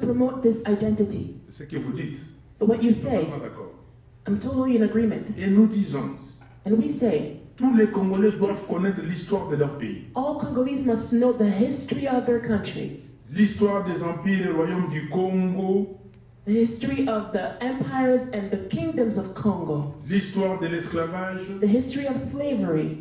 promote this identity. C'est ce que vous dites. So what you Je suis say, totalement d'accord. I'm totally in agreement. Et nous disons, And we say, tous les Congolais doivent connaître l'histoire de leur pays. all Congolese must know the history of their country, L'histoire des empires et royaumes du Congo, the history of the empires and the kingdoms of Congo, l'histoire de l'esclavage, the history of slavery,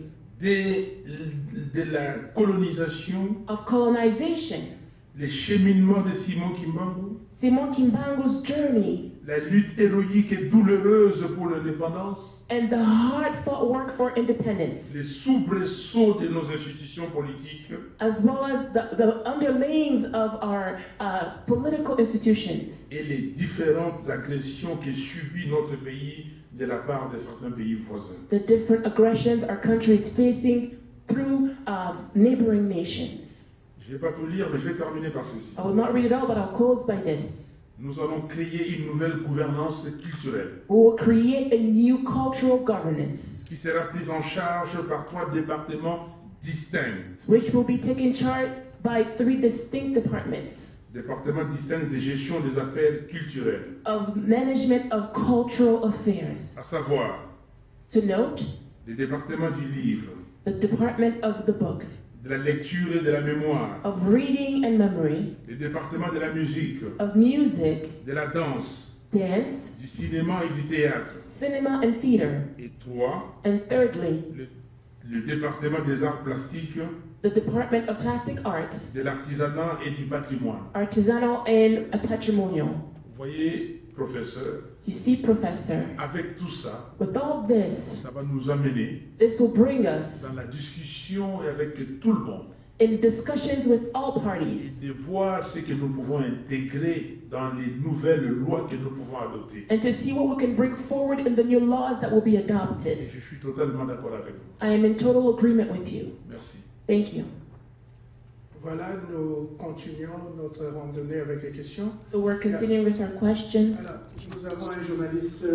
de la colonisation, of colonization, les cheminements de Simon Kimbangu, Simon Kimbangu's journey, la lutte héroïque et douloureuse pour l'indépendance, and the hard-fought work for independence, les soubresauts de nos institutions politiques, as well as the underlayings of our political institutions, et les différentes agressions que subit notre pays de la part de certains pays voisins. the different aggressions our country is facing through neighboring nations. Je ne vais pas tout lire, mais je vais terminer par ceci. I will not read it all, but I'll close by this. Nous allons créer une nouvelle gouvernance culturelle We will create a new cultural governance, qui sera prise en charge par 3 départements distincts. which will be taken charge by 3 distinct departments Départements distincts de gestion des affaires culturelles. of management of cultural affairs. À savoir, To note, le département du livre, the department of the book, de la lecture et de la mémoire, of reading and memory, le département de la musique, of music, de la danse, dance, du cinéma et du théâtre. cinema and theater. Et 3, And thirdly, le département des arts plastiques, the department of plastic arts, de l'artisanat et du patrimoine. artisanal and patrimonial. Vous voyez, professeur, You see, Professor, avec tout ça, with all this, ça va nous amener this will bring us dans la discussion et avec tout le monde in discussions with all et parties de voir ce que nous pouvons intégrer dans les nouvelles lois que nous pouvons adopter. and to see what we can bring forward in the new laws that will be Et adopted. je suis totalement d'accord avec vous. I am in total agreement with you. Merci. Thank you. Voilà, nous continuons notre randonnée avec les questions. So we're continuing with our questions. Alors, nous avons un journaliste,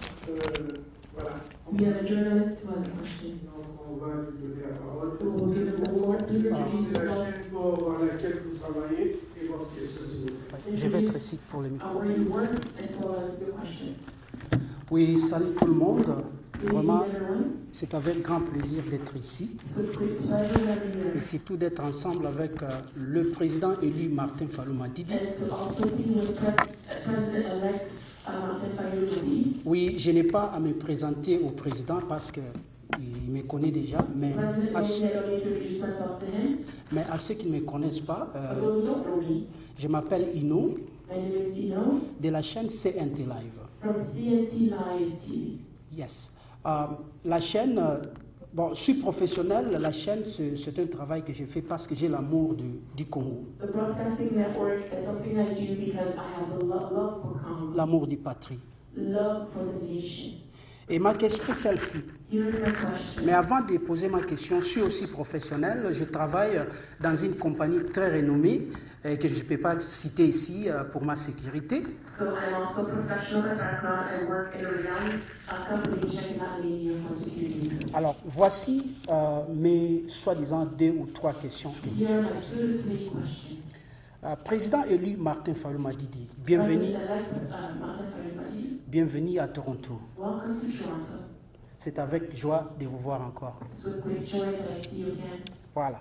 voilà. We have a journalist who has a question. On va lui donner la parole. We will give him the floor. Please introduce C'est la yourself. chaîne pour laquelle vous travaillez et votre question, s'il vous plaît. Je vais être ici pour le micro. Where you work as well as your question. Oui, salut tout le monde. Vraiment, Good evening, everyone. c'est avec grand plaisir d'être ici. It's with great pleasure having you Et here. surtout d'être ensemble avec le président élu Martin Fayulu Madidi. And to also be with President-elect Martin Fayulu Madidi. Oui, je n'ai pas à me présenter au président parce qu'il me connaît déjà, mais President, à, ceux, I don't need to introduce myself to him. mais à ceux qui ne me connaissent pas, For those who don't know me, je m'appelle Ino my name is Ino de la chaîne CNT Live. from CNT Live TV. Yes. La chaîne, bon, je suis professionnel, la chaîne c'est un travail que je fais parce que j'ai l'amour du Congo, The Broadcasting Network is something I do because I have a love for Congo, l'amour du patrie. love for the nation. Et ma question est celle-ci. Here's my question. Mais avant de poser ma question, je suis aussi professionnel. Je travaille dans une compagnie très renommée que je ne peux pas citer ici pour ma sécurité. So I'm also professional by background. I work in a renowned company which I cannot name here for security reasons. Alors, voici mes soi-disant 2 ou 3 questions. que Here are je my pose. 2 to 3 questions. Président élu Martin Fayulu Madidi, bienvenue, President-elect Martin Fayulu Madidi, bienvenue à Toronto. welcome to Toronto. C'est avec joie de vous voir encore. It's with great joy that I see you again. Voilà.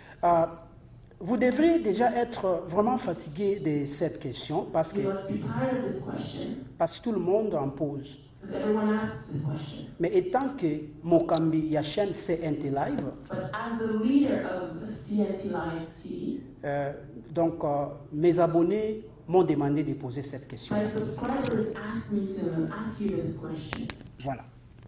Vous devrez déjà être vraiment fatigué de cette question parce que You must be tired of this question tout le monde en pose. because everyone asks this question. Mais étant que Mokambi Yachen CNT Live, But as the leader of CNT Live TV, donc mes abonnés m'ont demandé de poser cette question. my subscribers asked me to ask you this question. Voilà.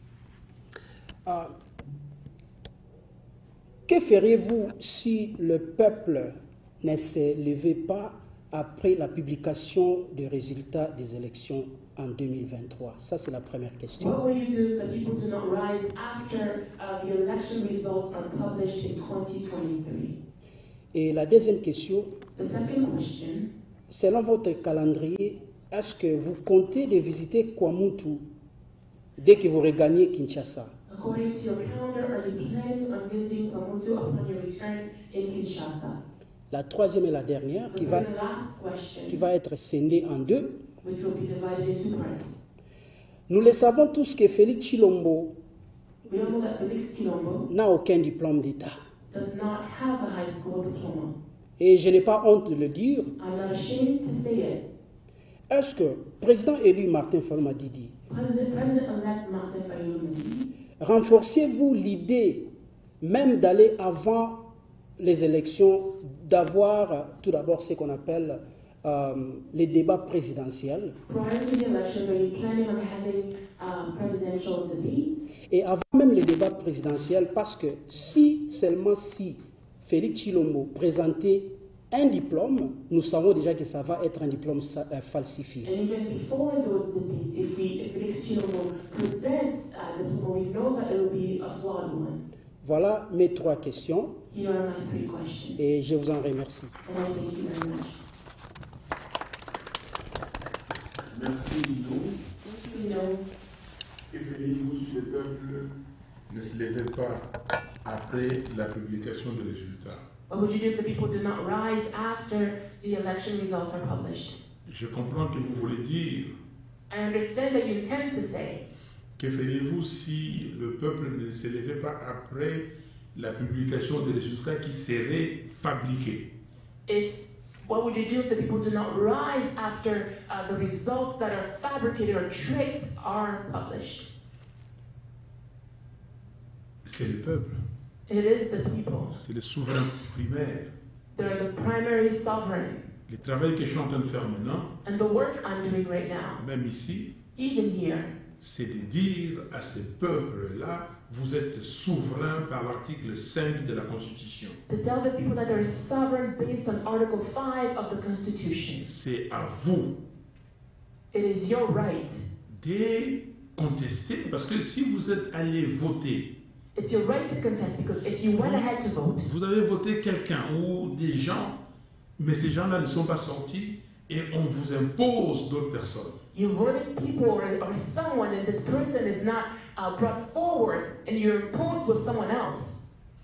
Que feriez-vous si le peuple ne se levait pas après la publication des résultats des élections en 2023? Ça, c'est la première question. What will you do that people do not rise after the election results are published in 2023? Et la deuxième question, The second question, selon votre calendrier, est-ce que vous comptez de visiter Kwamutu dès que vous regagnez Kinshasa? according to your calendar, are you planning on visiting Kwamutu upon your return in Kinshasa? La troisième et la dernière, And then the last question, qui va être scindée en deux. which will be divided in two parts. Nous le savons tous que Félix Tshilombo We all know that Felix Kilombo n'a aucun diplôme d'État. does not have a high school diploma. Et je n'ai pas honte de le dire. I'm not ashamed to say it. Est-ce que le président élu Martin Fayulu Madidi, President-elect Martin Fayulu Madidi, renforcez-vous l'idée même d'aller avant les élections, d'avoir tout d'abord ce qu'on appelle les débats présidentiels, prior to the election, are you planning on having presidential debates? et avant même les débats présidentiels, parce que seulement si Félix Tshilombo présentait un diplôme, nous savons déjà que ça va être un diplôme falsifié. And even before those debates, if Felix Tshilombo presents the diploma, we know that it will be a flawed one. Voilà mes trois questions Here are my three questions, et je vous en remercie. and I thank you very much. Merci, Lino. You know, Que feriez-vous si le peuple ne se levait pas après la publication des résultats? what would you do if the people did not rise after the election results are published? Je comprends que vous voulez dire, I understand that you intend to say, que feriez-vous si le peuple ne se levait pas après la publication des résultats qui seraient fabriqués? what would you do if the people do not rise after the results that are fabricated or tricked are published? C'est le peuple, It is the people. c'est le souverain primaire. They're the primary sovereign. Le travail que je suis en train de faire maintenant, And the work I'm doing right now, même ici, even here, c'est de dire à ce peuple-là, vous êtes souverain par l'article 5 de la Constitution. to tell the people that they're sovereign based on Article 5 of the Constitution. C'est à vous It is your right. de contester, parce que si vous êtes allé voter, It's your right to contest because if you went ahead to vote, vous avez voté quelqu'un ou des gens, mais ces gens-là ne sont pas sortis et on vous impose d'autres personnes. you voted people or someone and this person is not brought forward and you're imposed with someone else.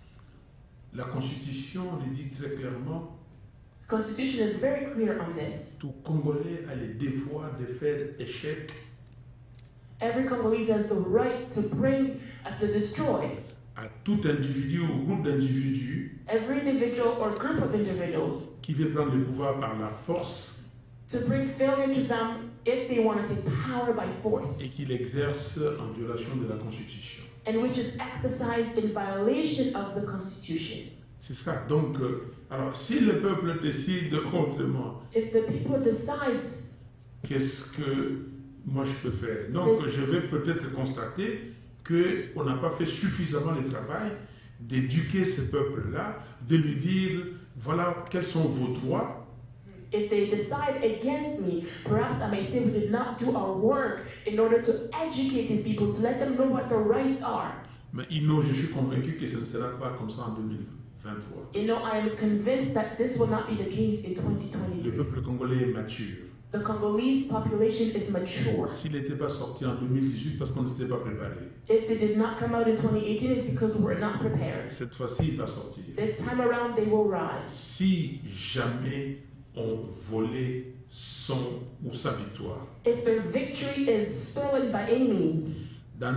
La Constitution le dit très clairement, The Constitution is very clear on this. tout Congolais a le devoir de faire échec Every Congolese has the right to bring, to destroy à tout individu ou groupe d'individus every individual or group of individuals, qui veut prendre le pouvoir par la force to bring failure to them if they want to take power by et force, qui l'exerce en violation de la Constitution. and which is exercised in violation of the Constitution. C'est ça. Donc, alors, si le peuple décide autrement, If the people decides, qu'est-ce que moi je peux faire? Donc, je vais peut-être constater qu'on n'a pas fait suffisamment le travail d'éduquer ce peuple-là, de lui dire, voilà, quels sont vos droits. if they decide against me, perhaps I may say we did not do our work in order to educate these people, to let them know what their rights are. Mais je suis convaincu que ce ne sera pas comme ça en 2023. You know, I am convinced that this will not be the case in Le 2023. peuple congolais est mature. The Congolese population is mature. S'il n'était pas sorti en 2018 parce qu'on ne s'était pas préparé, If they did not come out in 2018, it's because we were not prepared. cette fois-ci, il va sortir. This time around, they will rise. Si jamais on volait son ou sa victoire, If their victory is stolen by any means, dans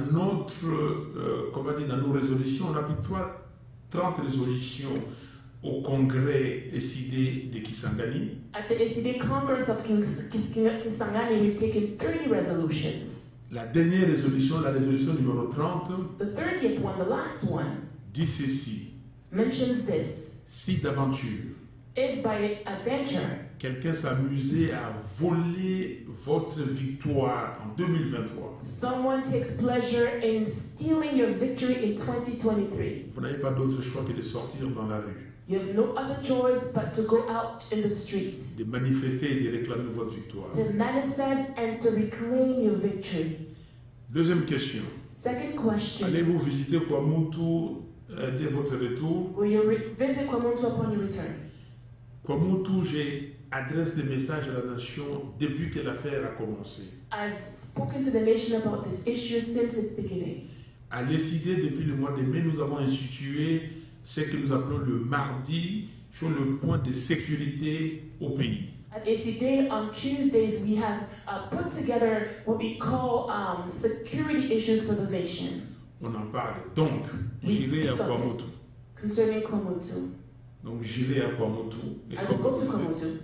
dans nos résolutions, on a mis 30 résolutions au Congrès SID de Kisangani. at the SCD Congress of Kisangani, we've taken 30 resolutions. La dernière résolution, la résolution numéro 30, The 30th one, the last one, dit ceci: mentions this. si d'aventure If by adventure quelqu'un s'amusait à voler votre victoire en 2023, someone takes pleasure in stealing your victory in 2023, vous n'avez pas d'autre choix que de sortir dans la rue, you have no other choice but to go out in the streets, de manifester et de réclamer votre victoire. to manifest and to reclaim your victory. Deuxième question: Second question, allez-vous visiter Kwamutu dès votre retour? will you visit Kwamuntu upon your return? Kwamutu, j'adresse des messages à la nation depuis que l'affaire a commencé. I've spoken to the nation about this issue since its beginning. À l'ECD, depuis le mois de mai, nous avons institué ce que nous appelons le mardi sur le point de sécurité au pays. At ACD, on Tuesdays, we have put together what we call security issues for the nation. On en parle. Donc, j'irai à Kwamotu. Concerning Kwamotu. Donc, j'irai à Kwamotu. I will go to Kwamotu.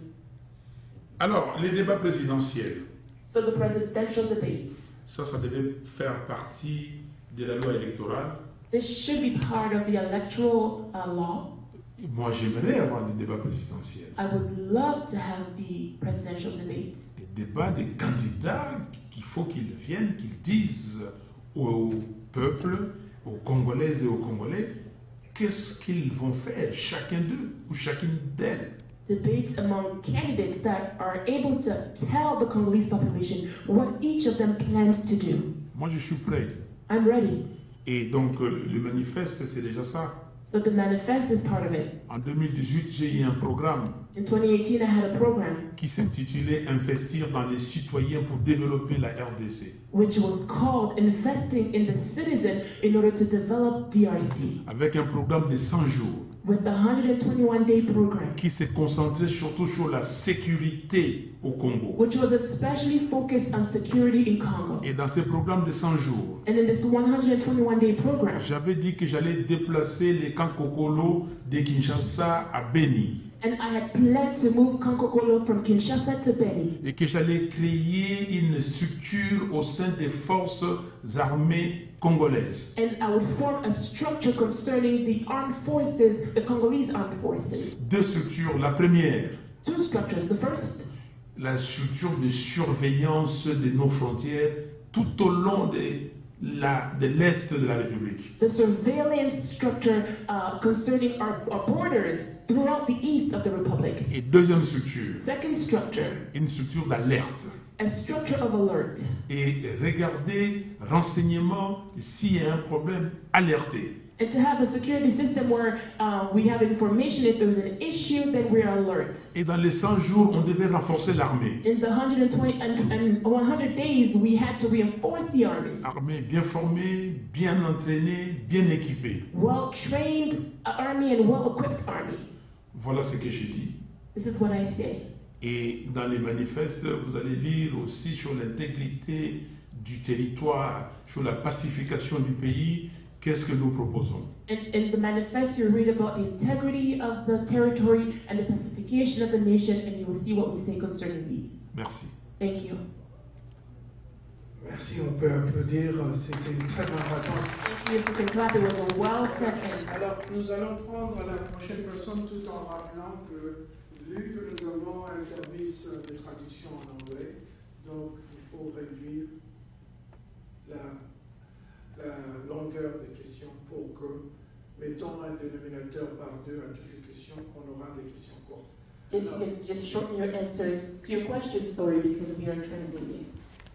Alors, les débats présidentiels. So the presidential debates. Ça devait faire partie de la loi électorale. This should be part of the electoral law. Moi, j'aimerais avoir des débats présidentiels. I would love to have the presidential debates. Des débats des candidats qu'il faut qu'ils viennent, qu'ils disent au peuple, aux Congolaises et aux Congolais, qu'est-ce qu'ils vont faire, chacun d'eux ou chacune d'elles. Debates among candidates that are able to tell the Congolese population what each of them plans to do. Moi, je suis prêt. I'm ready. Et donc, le manifeste, c'est déjà ça. So the manifest is part of it. En 2018, j'ai eu un programme In 2018, I had a program qui s'intitulait « Investir dans les citoyens pour développer la RDC ». which was called Investing in the Citizen in order to develop DRC, Avec un programme de 100 jours with the 121-day program, qui s'est concentré surtout sur la sécurité au Congo. which was especially focused on security in Congo. Et dans ce programme de 100 jours, And in this 121-day program, j'avais dit que j'allais déplacer les camps Kokolo de Kinshasa à Beni and I had planned to move Kankokolo from Kinshasa to Beni, et que j'allais créer une structure au sein des forces armées congolaises. and I would form a structure concerning the armed forces, the Congolese armed forces. Deux structures. La première, Two structures. The first, la structure de surveillance de nos frontières tout au long de l'Est de la République. the surveillance structure concerning our borders throughout the east of the Republic. Et deuxième structure, Second structure, une structure d'alerte. a structure of alert. Et regarder, renseignement, s'il y a un problème, alerter. And to have a security system where we have information if there's an issue, then we are alert. Et dans les 100 jours, on devait renforcer l'armée. In the 120 and 100 days, we had to reinforce the army. Armée bien formée, bien entraînée, bien équipée. Well-trained army and well-equipped army. Voilà ce que j'ai dit. This is what I say. Et dans les manifestes, vous allez lire aussi sur l'intégrité du territoire, sur la pacification du pays, qu'est-ce que nous proposons. And in the manifest, you read about the integrity of the territory and the pacification of the nation, and you will see what we say concerning these. Merci. Thank you. Merci, on peut applaudir, c'était une très bonne réponse. Thank you. If you can clap, it was a well-said answer. Alors, nous allons prendre la prochaine personne tout en rappelant que, vu que nous avons un service de traduction en anglais, donc il faut réduire la longueur des questions pour que, mettons un dénominateur par 2 à toutes les questions, on aura des questions courtes. If you can just shorten your answers to your questions, sorry, because we are translating.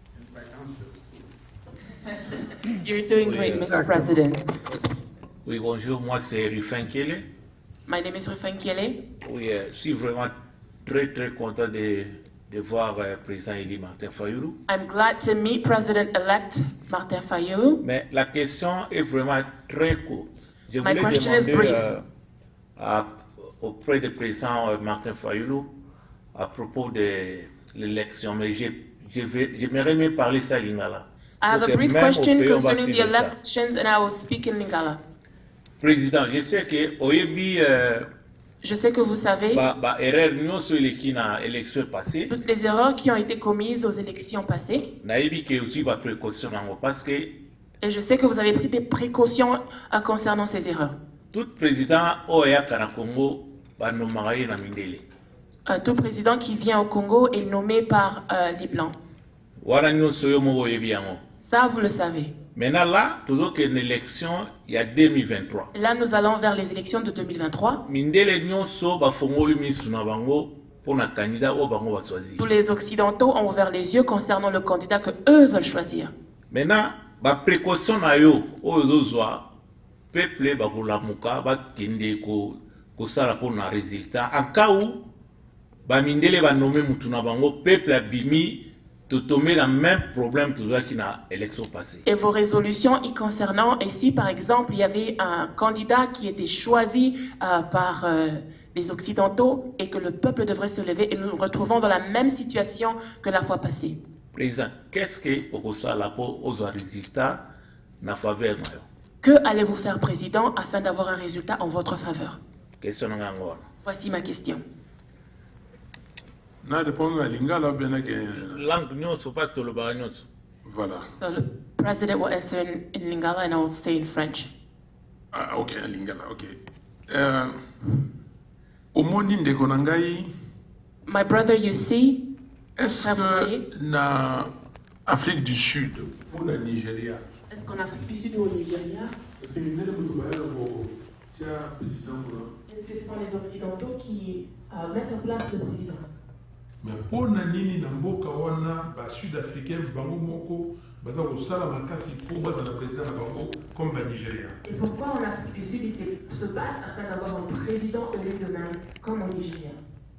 You're doing great, Mr. President. Oui, bonjour, moi c'est Rufin Kiele. My name is Rufin Kiele. Oui, je suis vraiment très content de voir le président élu Martin Fayulu. I'm glad to meet President-elect Martin Fayulu. Mais la question est vraiment très courte. Je My voulais question is demander brief. auprès du président Martin Fayulu à propos de l'élection, mais j'aimerais mieux parler ça à Lingala. I have a Donc, brief même au question pays, on va concerning the suivre ça. elections, and I will speak in Lingala. Président, je sais que Oyebi Je sais que vous savez erreur nyonso eleki na élection passée. toutes les erreurs qui ont été commises aux élections passées, Nayebi que aussi ba précaution nango parce que et je sais que vous avez pris des précautions concernant ces erreurs. tout président oyaka na Congo banomaka ye na mindele. Tout président qui vient au Congo est nommé par les Blancs. Wana nyonso yo moko oyebi yango. Ça, vous le savez. Maintenant là, toujours qu'une élection il y a 2023. Là, nous allons vers les élections de 2023. Mindele nyonso bafongoli misu na bango pour na candidat o bango ba choisir. Tous les Occidentaux ont ouvert les yeux concernant le candidat que eux veulent choisir. Maintenant, ba précaution na yo ozozwa peuple ba kulamuka ba kende ko sala pour na résultat en cas où ba mindele ba nommer mutu na bango peuple abimi de tomber dans le même problème toujours qu'il y a l'élection passée. Et vos résolutions y concernant, et si par exemple il y avait un candidat qui était choisi par les Occidentaux et que le peuple devrait se lever et nous nous retrouvons dans la même situation que la fois passée. Président, qu'est-ce que okosala pour aux résultats na faveur na yo? Que allez-vous faire, Président, afin d'avoir un résultat en votre faveur? Question nga ngona. Voici ma question. Na répondre à lingala bien que Langue nyonso pas to loba nyonso. voilà. So the President will answer in Lingala and I will say in French. Ah OK, lingala, OK. Omoni ndeko na ngai, My brother, you see, est-ce que na Afrique du Sud ou na Nigeria? est-ce qu'en Afrique du Sud ou au Nigeria, Parce que nous avons tiens président est-ce que ce sont les Occidentaux qui mettent en place le président? mais pour na nini na mboka wana ba sud-africain bango moko baza kosala makasi pour baza na président na bango comme ba Nigeria. Et pourquoi en Afrique du Sud, ils se battent afin d'avoir un président élu demain, comme au Nigeria?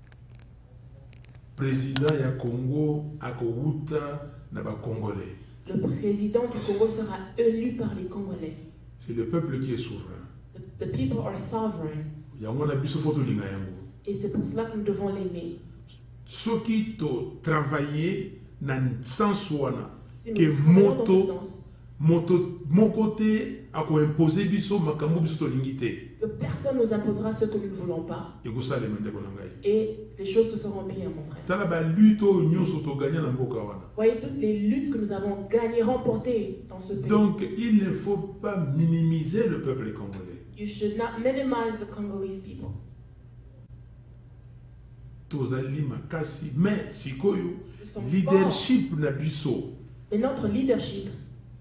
Président ya Congo akouta na ba Congolais. Le président du Congo sera élu par les Congolais. C'est le peuple qui est souverain. The people are sovereign. Yango na biso foto linga yango. Et c'est pour cela que nous devons l'aimer. Ceux qui to travailler na sens wana Si nous que travaillons dans ce moto sens, moto mon côté a ko imposer biso makambo biso to lingité. que personne ne nous imposera ce que nous ne voulons pas. Et ko sala mende ko ngai. Et les choses se feront bien, mon frère. Tala ba lutte o nyonso to gagner na mboka wana. Voyez toutes les luttes que nous avons gagnées, remportées dans ce pays. Donc, il ne faut pas minimiser le peuple congolais. You should not minimize the Congolese people. Tozali makasi, mais sikoyo Nous sommes leadership na biso, Mais notre leadership,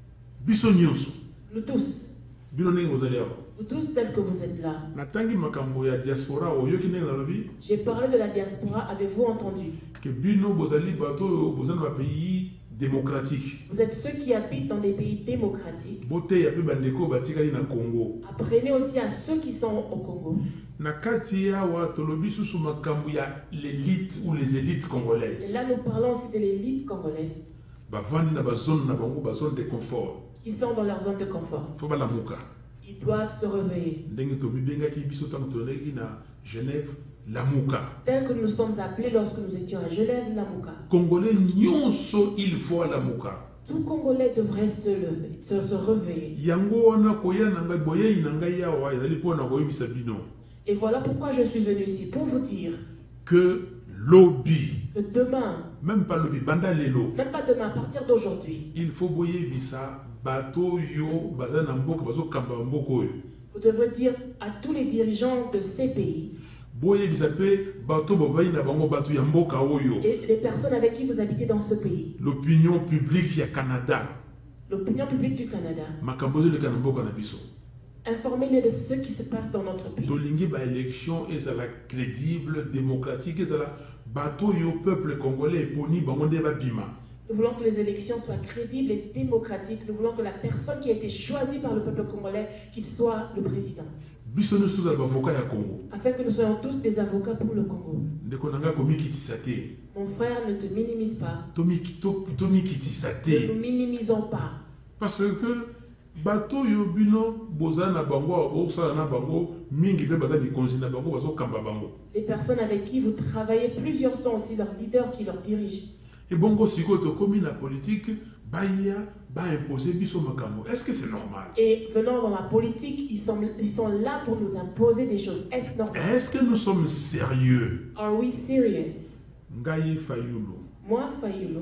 biso nyonso, nous tous, bino ndenge ozali awa. vous tous tels que vous êtes là, Natangi makambo ya diaspora oyoki ndenge nalobi j'ai parlé de la diaspora, avez-vous entendu? que bino bozali bato oyo bozali na pays démocratique. Vous êtes ceux qui habitent dans des pays démocratiques. Boteya pe bandeko batikali na Congo. Apprenez aussi à ceux qui sont au Congo. Na kati awa tolobi susu makambo ya l'élite ou les élites Et congolaises. là, nous parlons aussi de l'élite congolaise, Bavandi na bazone na bango bazone de confort. qui sont dans leur zone de confort. Faut balamuka. Ils doivent se réveiller. Ndenge tomibengaki biso tango toleki na Genève lamuka. Tel que nous sommes appelés lorsque nous étions à Genève, Lamuka. Congolais nyonso il faut lamuka. Tout Congolais devrait se lever, se réveiller. Yango wana koya na ngai boye na ngai yawa ezali pona koyebisa bino Et voilà pourquoi je suis venu ici, pour vous dire que lobby, que demain, même pas lobby, banda lelo, même pas demain, à partir d'aujourd'hui, il faut boyebisa bato yo baza na mboka bazo kamba mboka oyo. vous devrez dire à tous les dirigeants de ces pays Boyebisa pe bato bovai na bango bato ya mboka oyo. et les personnes avec qui vous habitez dans ce pays, L'opinion publique ya Canada, l'opinion publique du Canada, makambo le kana mboka na biso. informez-les de ce qui se passe dans notre pays. Tolingi ba élection ezala crédible, démocratique, ezala bato yo peuple congolais poni bango nde ba bima. Nous voulons que les élections soient crédibles et démocratiques. Nous voulons que la personne qui a été choisie par le peuple congolais, qu'il soit le président. Biso nous sommes avocat ya Congo. Afin que nous soyons tous des avocats pour le Congo. Ndeko nanga komi kitisate. Mon frère, ne te minimise pas. Tomi Ne kitisate. nous minimisons pas. Parce que bato yo bino boza na bango boza na bango mingi pe baza mikonzi na bango bazo kamba bango. Les personnes avec qui vous travaillez, plusieurs sont aussi leurs leaders qui leur dirigent. Et bongo siko to komi na politique baya ba imposer biso makambo. Est-ce que c'est normal? Et venant dans la politique, ils sont là pour nous imposer des choses. Est-ce normal? Est-ce que nous sommes sérieux? Are we serious? Ngai Fayulu Moi, Fayulu,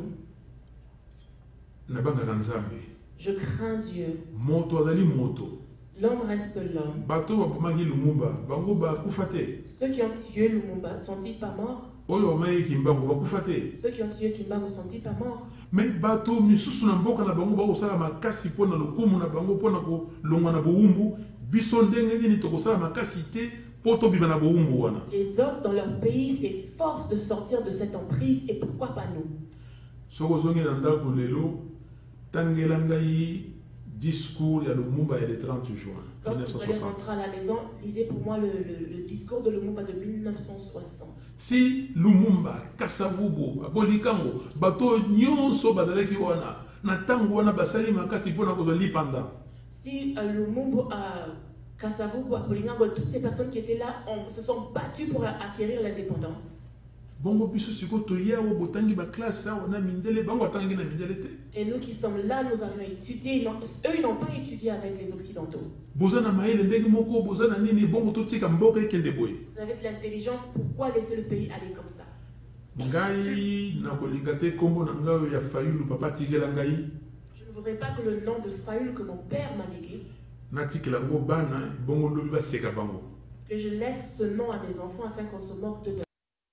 na banga nzambe. je crains Dieu. Moto azali moto. L'homme reste l'homme. Bato babomaki Lumumba bango bakufa te. Ceux qui ont tué Lumumba sont-ils pas morts? Oyo bamayeki mbango bakufa te. Ceux qui ont tué Kimbangu sont-ils pas morts? Mais bato misusu na mboka na bango bakosala makasi mpona lokumu na bango mpona kolongwa na bowumbu biso ndenge nini tokosala makasi te mpo tobima na bowumbu wana. Les autres dans leur pays s'efforcent de sortir de cette emprise et pourquoi pas nous? Soki ozongi na ndako lelo tangela ngai discours ya Lumumba ya le 30 juin Lorsque vous allez 1960. rentrer à la maison, lisez pour moi le discours de Lumumba de 1960. Si Lumumba, Kasavubu, Abolikango, bato nyonso bazalaki wana na tango wana basali makasi mpona kozwa lipanda. Si Lumumba Kasavu, Bolingango, toutes ces personnes qui étaient là se sont battues pour acquérir l'indépendance. Bongo biso siko toya wo botangi ba classe on a mindele bango tangi na mindele te. Et nous qui sommes là, nous avons étudié. Eux, ils n'ont pas étudié avec les Occidentaux. Bozana maele ndenge moko bozana nini bongo totika mboka ekende boye. Vous avez de l'intelligence, pourquoi laisser le pays aller comme ça? Ngai na kolinga te kombo na ngai ya Fayulu papa tigela ngai. Je ne voudrais pas que le nom de Fayulu que mon père m'a légué, Natikela ngo bana bongo ndobi ba seka bango. que je laisse ce nom à mes enfants afin qu'on se moque d'eux.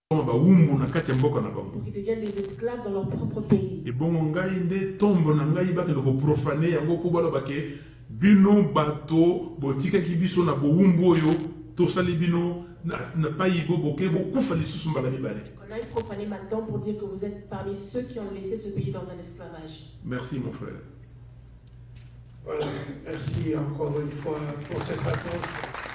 Pour qu'ils deviennent des esclaves dans leur propre pays. Et bon, ngai tombe na ngai ba ko profaner yango ko balo bake bino bato botika ki biso na boumbu oyo to sali bino na pa yibo boke bo kufa lisusu mbala mibale. On a profané maintenant pour dire que vous êtes parmi ceux qui ont laissé ce pays dans un esclavage. Merci mon frère. Voilà, merci encore une fois pour cette réponse.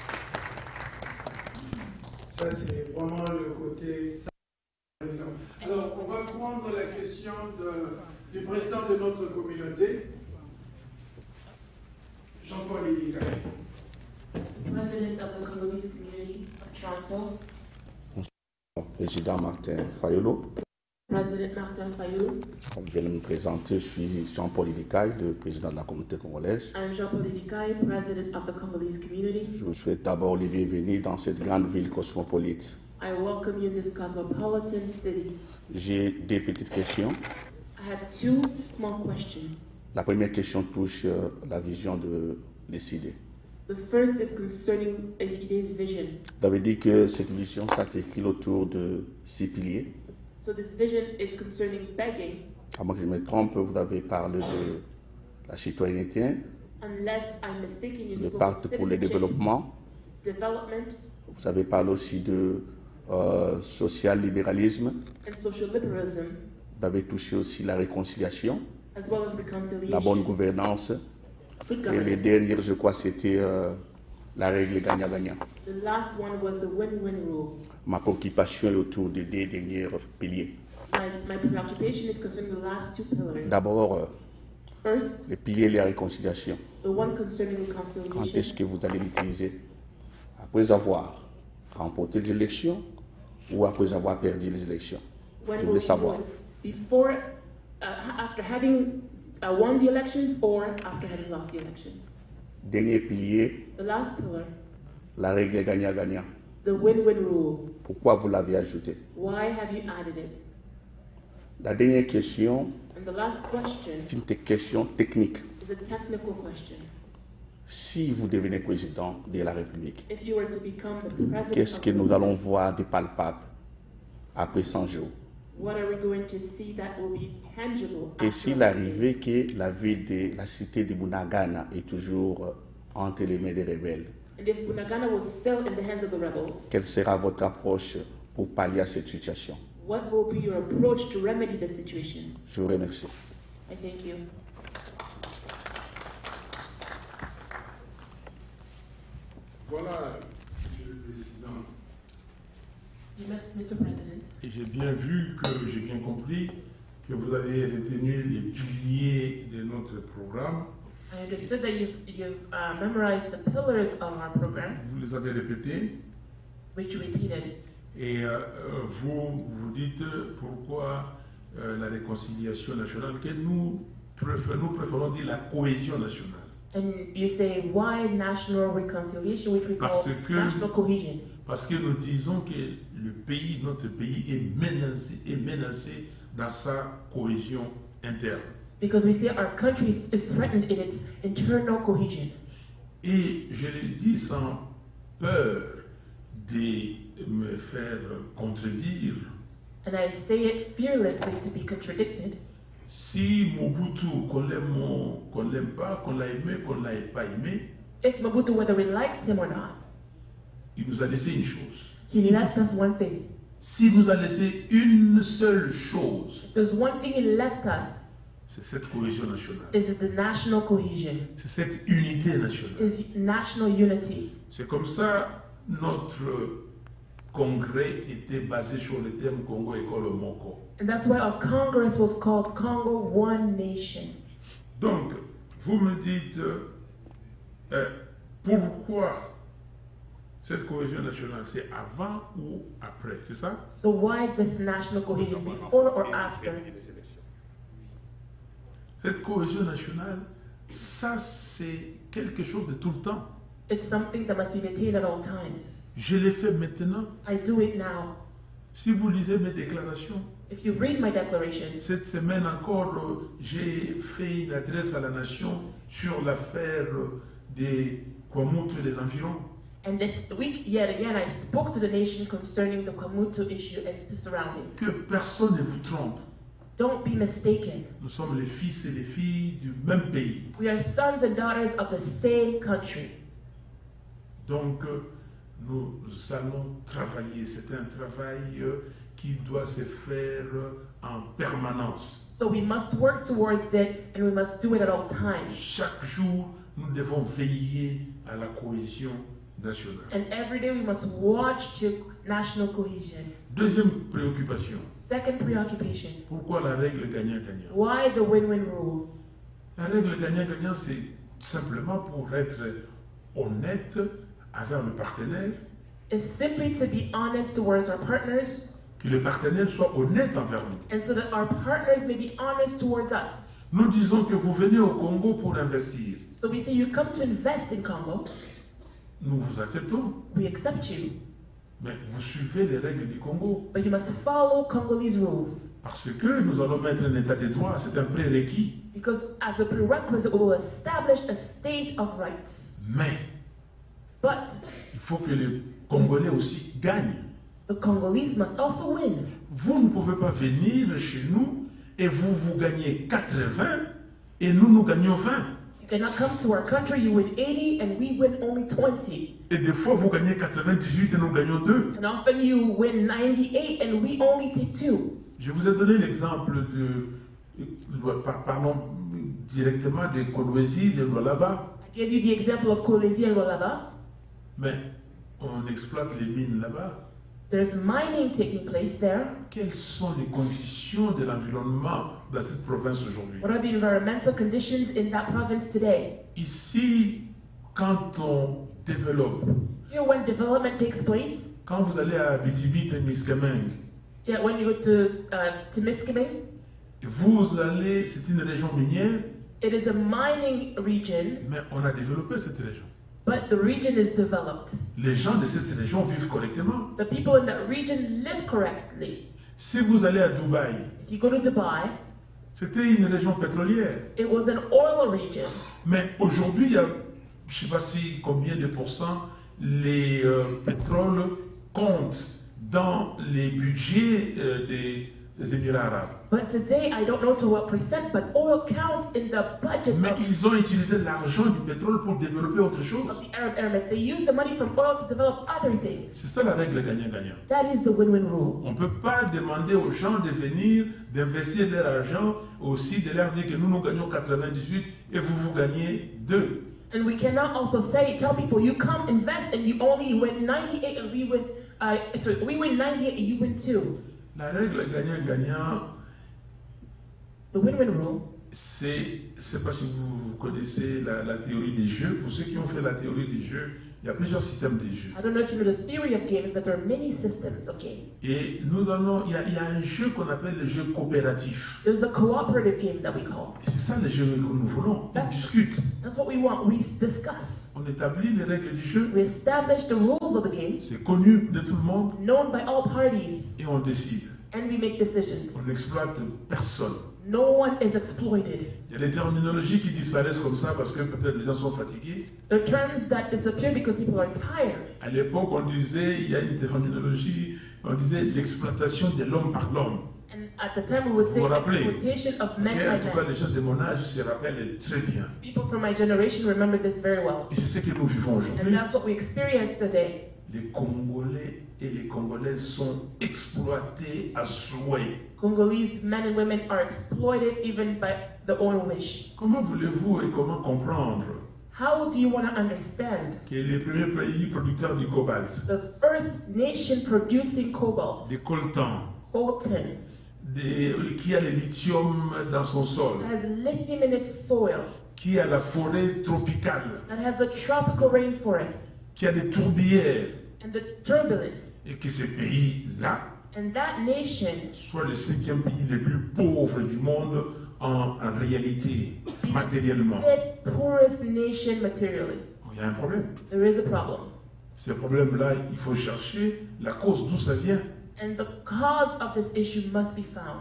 Ça, c'est vraiment le côté. Alors, on va prendre la question du président de notre communauté, Jean-Paul Edika. President of the Congolese community of Toronto. Président Martin Fayulu. President Martin Fayulu. Comme je viens de me présenter, je suis Jean-Paul Edikaï, le président de la communauté congolaise. I'm Jean-Paul Edikaï, president of the Congolese community. Je vous souhaite d'abord les bienvenus dans cette grande ville cosmopolite. I welcome you in this cosmopolitan city. J'ai des petites questions. I have two small questions. La première question touche la vision de l'ECD. The first is concerning SED's vision. Vous avez dit que cette vision s'articule autour de 6 piliers. So this vision is concerning begging. À moins que je me trompe, vous avez parlé de la citoyenneté, Unless I'm mistaken, you le spoke pacte of pour le citizenship, développement. development, Vous avez parlé aussi de social-libéralisme. and social liberalism, Vous avez touché aussi la réconciliation, as well as reconciliation. la bonne gouvernance. Good Et governance. le dernier, je crois, c'était la règle gagnant-gagnant. The last one was the win-win rule. Ma préoccupation est autour des 2 derniers piliers. My preoccupation is concerning the last two pillars. D'abord, First, le pilier de la réconciliation. the one concerning Quand est-ce reconciliation. que vous allez l'utiliser? Après avoir remporté les élections ou après avoir perdu les élections? When Je will voulais you savoir. do it? Before, after having won the elections or after having lost the elections? Dernier pilier, The last pillar, la règle gagnant-gagnant. the win-win rule. Pourquoi vous l'avez ajouté? Why have you added it? La dernière question, And the last question c'est une question technique. is a technical question. Si vous devenez président de la République, If you were to become the president qu'est-ce of que the nous country, allons voir de palpable après 100 jours? what are we going to see that will be tangible? Et after s'il arrivait que la cité de Bunagana est toujours entre les mains des rebelles, And if Bunagana was still in the hands of the rebels, quelle sera votre approche pour pallier à cette situation? what will be your approach to remedy the situation? Je vous remercie. I thank you. Voilà, Monsieur le Président. Mr. President, Et j'ai bien vu que j'ai bien compris que vous avez retenu les piliers de notre programme. I understood that you've memorized the pillars of our program, Vous les avez répétés. which you repeated. Et vous dites pourquoi la réconciliation nationale, que nous préférons dire la cohésion nationale. And you say, why national reconciliation, which we call Parce que- national cohesion? Parce que nous disons que notre pays est menacé dans sa cohésion interne. Because we say our country is threatened in its internal cohesion. Et je le dis sans peur de me faire contredire. And I say it fearlessly to be contradicted. Si Mobutu, qu'on l'aime pas, qu'on l'a aimé, qu'on l'a pas aimé, If Mobutu, whether we liked him or not, il nous a laissé une chose. he left us one thing. S'il nous a laissé une seule chose, If there's one thing he left us, c'est cette cohésion nationale. is the national cohesion, C'est cette unité nationale. is national unity. C'est comme ça notre congrès était basé sur le thème Congo École Moko. And that's why our Congress was called Congo One Nation. Donc, vous me dites, Pourquoi cette cohésion nationale? C'est avant ou après, c'est ça? So why this national cohesion, before or after? Cette cohésion nationale, ça c'est quelque chose de tout le temps. It's something that must be maintained at all times. Je l'ai fait maintenant. I do it now. Si vous lisez mes déclarations, If you read my declarations, cette semaine encore, j'ai fait une adresse à la nation sur l'affaire des Kwamutu et des environs. and this week yet again I spoke to the nation concerning the Kwamutu issue and the surroundings. Que personne ne vous trompe. Don't be mistaken. Nous sommes les fils et les filles du même pays. We are sons and daughters of the same country. Donc, nous allons travailler. C'est un travail qui doit se faire en permanence. So we must work towards it and we must do it at all times. Chaque jour, nous devons veiller à la cohésion nationale. And every day we must watch to national cohesion. Deuxième préoccupation. Second preoccupation. Pourquoi la règle gagnant-gagnant? Why the win-win rule? La règle gagnant-gagnant, c'est simplement pour être honnête avec le partenaire, It's simply to be honest towards our partners que le partenaire soit honnête envers nous. and so that our partners may be honest towards us. Nous disons que vous venez au Congo pour investir. So we say you come to invest in Congo, Nous vous acceptons, we accept you, mais vous suivez les règles du Congo. but you must follow Congolese rules. Parce que nous allons mettre un état de droit, c'est un prérequis. Because as a prerequisite, we will establish a state of rights. Mais But il faut que les Congolais aussi gagnent. the Congolese must also win. Vous ne pouvez pas venir chez nous et vous gagnez 80 et nous gagnons 20. You cannot come to our country, you win 80 and we win only 20. Et des fois, vous gagnez 98 et nous gagnons 2. And often you win 98 and we only take 2. Je vous ai donné l'exemple parlons directement de Kolwezi, de Lualaba, I gave you the example of Kolwezi and Lualaba. mais on exploite les mines là-bas. There's mining taking place there. Quelles sont les conditions de l'environnement dans cette province aujourd'hui? What are the environmental conditions in that province today? Ici, quand on développe, Here, when development takes place, quand vous allez à Bitibit et Miskameng, yeah, when you go to Timiskaming, vous allez, c'est une région minière, it is a mining region, mais on a développé cette région. but the region is developed. Les gens de cette région vivent correctement. The people in that region live correctly. Si vous allez à Dubaï, If you go to Dubai, c'était une région pétrolière. it was an oil region. Mais aujourd'hui, il y a, je ne sais pas si combien de pourcents, les pétroles comptent dans les budgets des Émirats arabes. But today, I don't know to what percent, but oil counts in the budget Mais of ils ont utilisé l'argent du pétrole pour développer autre chose. the Arab Emirates. They use the money from oil to develop other things. C'est ça la règle gagnant-gagnant. That is the win-win rule. On ne peut pas demander aux gens de venir, d'investir leur argent, aussi de leur dire que nous gagnons 98 et vous gagnez 2. And we cannot also tell people, you come invest and you only win 98 and we win, we win 98 and you win 2. La règle gagnant-gagnant, The win-win rule, c'est, je ne sais pas si vous connaissez la théorie des jeux. Pour ceux qui ont fait la théorie des jeux, il y a plusieurs systèmes de jeux. I don't know if you know the theory of games, but there are many systems of games. Et il y a un jeu qu'on appelle le jeu coopératif. There's a cooperative game that we call. Et c'est ça le jeu que nous voulons. On discute, That's what we want. We discuss. on établit les règles du jeu. We establish the rules of the game, C'est connu de tout le monde known by all parties, et on décide. and we make decisions. On n'exploite personne. No one is exploited. Il y a des terminologies qui disparaissent comme ça parce que peut-être les gens sont fatigués. There are terms that disappear because people are tired. À l'époque, on disait, il y a une terminologie, on disait l'exploitation de l'homme par l'homme. And at the time we would say Vous vous rappelez? exploitation of Ok, men en by tout cas, men. les gens de mon âge se rappellent très bien. People from my generation remember this very well. Et c'est ce que nous vivons And aujourd'hui. that's what we experience today. Les Congolais et les Congolaises sont exploités à souhait. Congolese men and women are exploited even by their own wish. Comment voulez-vous et comment comprendre How do you want to understand que les premiers pays producteurs du cobalt, the first nation producing cobalt, des coltans, coltan, qui a le lithium dans son sol, that has lithium in its soil, qui a la forêt tropicale, that has the tropical rainforest qui a des tourbières, and the turbulence, et que ce pays-là and that nation soit le 5e pays le plus pauvre du monde en réalité, matériellement. the poorest nation materially. Il y a un problème. There is a problem. Ce problème-là, il faut chercher la cause d'où ça vient. And the cause of this issue must be found.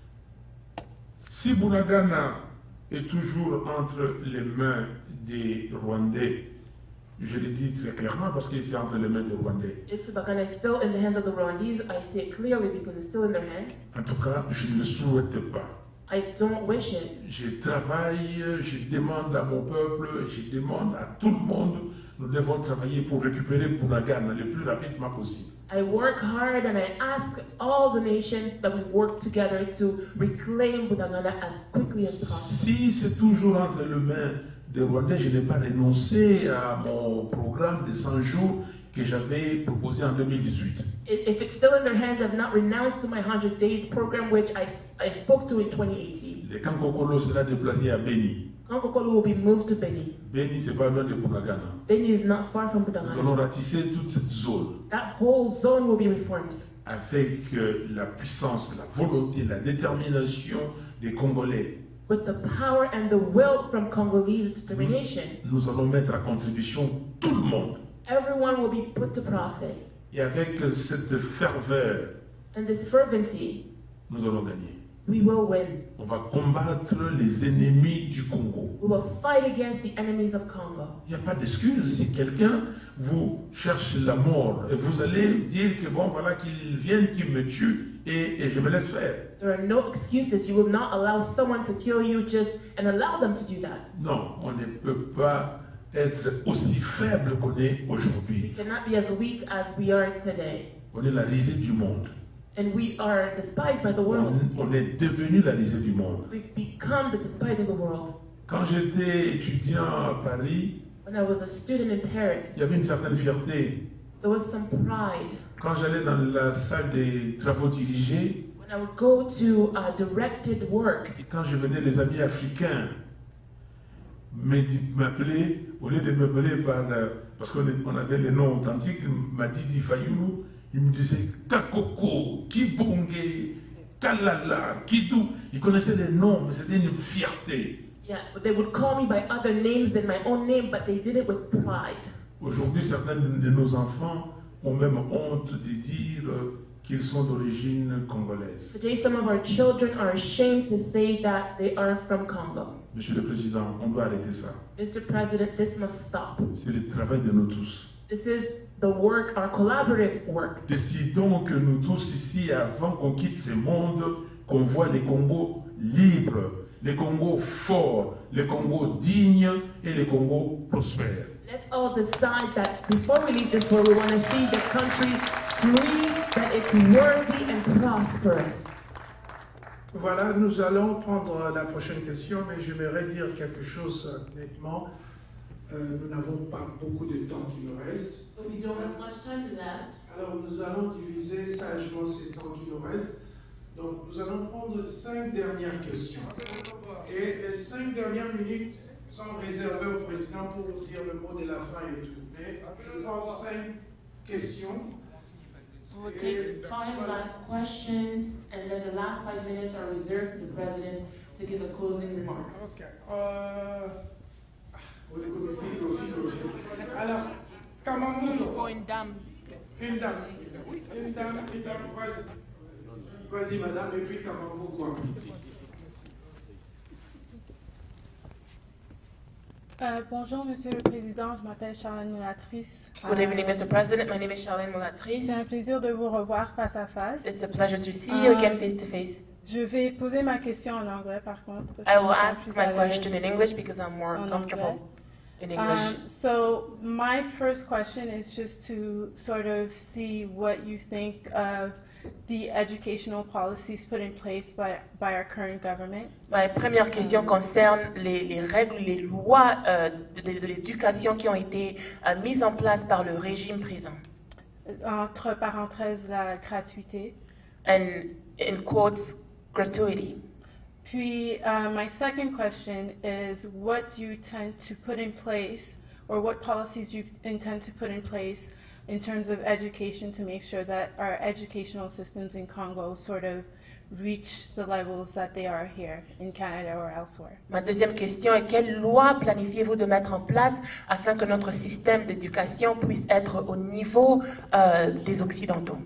Si Bunagana est toujours entre les mains des Rwandais, je le dis très clairement parce que c'est entre les mains des Rwandais. If Tubagana is still in the hands of the Rwandese, I say it clearly because it's still in their hands. En tout cas, je ne le souhaite pas. I don't wish it. Je travaille, je demande à mon peuple, je demande à tout le monde, nous devons travailler pour récupérer Bunagana le plus rapidement possible. I work hard and I ask all the nation that we work together to reclaim Bunagana as quickly as possible. Si c'est toujours entre les mains des Rwandais, je n'ai pas renoncé à mon programme de 100 jours que j'avais proposé en 2018. If it's still in their hands, I've not renounced to my 100 days program, which I spoke to in 2018. Le Kankokolo sera déplacé à Beni. Kankokolo will be moved to Beni. Beni, c'est pas loin de Bunagana. Beni is not far from Nous Bunagana. allons ratisser toute cette zone That whole zone will be reformed avec la puissance, la volonté, la détermination des Congolais. with the power and the will from Congolese determination. Nous allons mettre à contribution tout le monde. Everyone will be put to profit. Et avec cette ferveur, And this fervency, nous allons gagner. we will win. On va combattre les ennemis du Congo. We will fight against the enemies of Congo. Il n'y a pas d'excuse. Si quelqu'un vous cherche la mort, et vous allez dire que bon, voilà, qu'il vienne, qu'il me tue, et je me laisse faire. There are no excuses. You will not allow someone to kill you just and allow them to do that. Non, on ne peut pas être aussi faible qu'on est We aujourd'hui. cannot be as weak as we are today. On est la risée du monde. And we are despised by the world. On est devenu la risée du monde. We've become the despised of the world. Quand j'étais étudiant à Paris, When I was a student in Paris, il y avait une certaine fierté. there was some pride. Quand j'allais dans la salle des travaux dirigés, When I would go to directed work, et quand je venais, les amis africains m'appelaient, au lieu de m'appeler parce qu'on avait les noms authentiques, Madidi Fayoulou, ils me disaient Kakoko, Kibonge, Kalala, Kidou. Ils connaissaient les noms, mais c'était une fierté. yeah, they would call me by other names than my own name, but they did it with pride. Aujourd'hui, certains de nos enfants ont même honte de dire qu'ils sont d'origine congolaise. Today, some of our children are ashamed to say that they are from Congo. Monsieur le Président, on doit arrêter ça. Mr. President, this must stop. C'est le travail de nous tous. This is the work, our collaborative work. Décidons que nous tous ici, avant qu'on quitte ce monde, qu'on voit les Congos libres, les Congos forts, les Congos dignes et les Congos prospères. Let's all decide that before we leave this world, we want to see the country free, that it's worthy and prosperous. Voilà, nous allons prendre la prochaine question, mais j'aimerais dire quelque chose nettement. Nous n'avons pas beaucoup de temps qui nous reste. So we don't have much time left. Alors nous allons diviser sagement ces temps qui nous restent. Donc nous allons prendre 5 dernières questions. Et les 5 dernières minutes sont réservées au président pour dire le mot de la fin et tout. Mais je prends 5 questions. We'll take 5 last questions, and then the last 5 minutes are reserved for the president to give a closing remarks. Ok. Alors, Kamamouko. Une dame. Une dame. Vas-y, madame, et puis Kamamouko. Bonjour, Monsieur le Président. Je m'appelle Charlène Moulatrice. Good evening, Mr. President. My name is Charlène Moulatrice. C'est un plaisir de vous revoir face à face. It's a pleasure to see you again face to face. Je vais poser ma question en anglais, par contre. Parce que I je will me sens ask plus my à l'aise question in English because I'm more en comfortable anglais. in English. So my first question is just to sort of see what you think of the educational policies put in place by our current government. Ma première question concerne les règles, les lois de l'éducation qui ont été mises en place par le régime présent. Entre parenthèses, la gratuité. And in quotes, gratuity. Puis, my second question is, what do you tend to put in place, or what policies you intend to put in place in terms of education to make sure that our educational systems in Congo sort of reach the levels that they are here in Canada or elsewhere? Ma deuxième question est quelle loi planifiez-vous de mettre en place afin que notre système d'éducation puisse être au niveau des Occidentaux?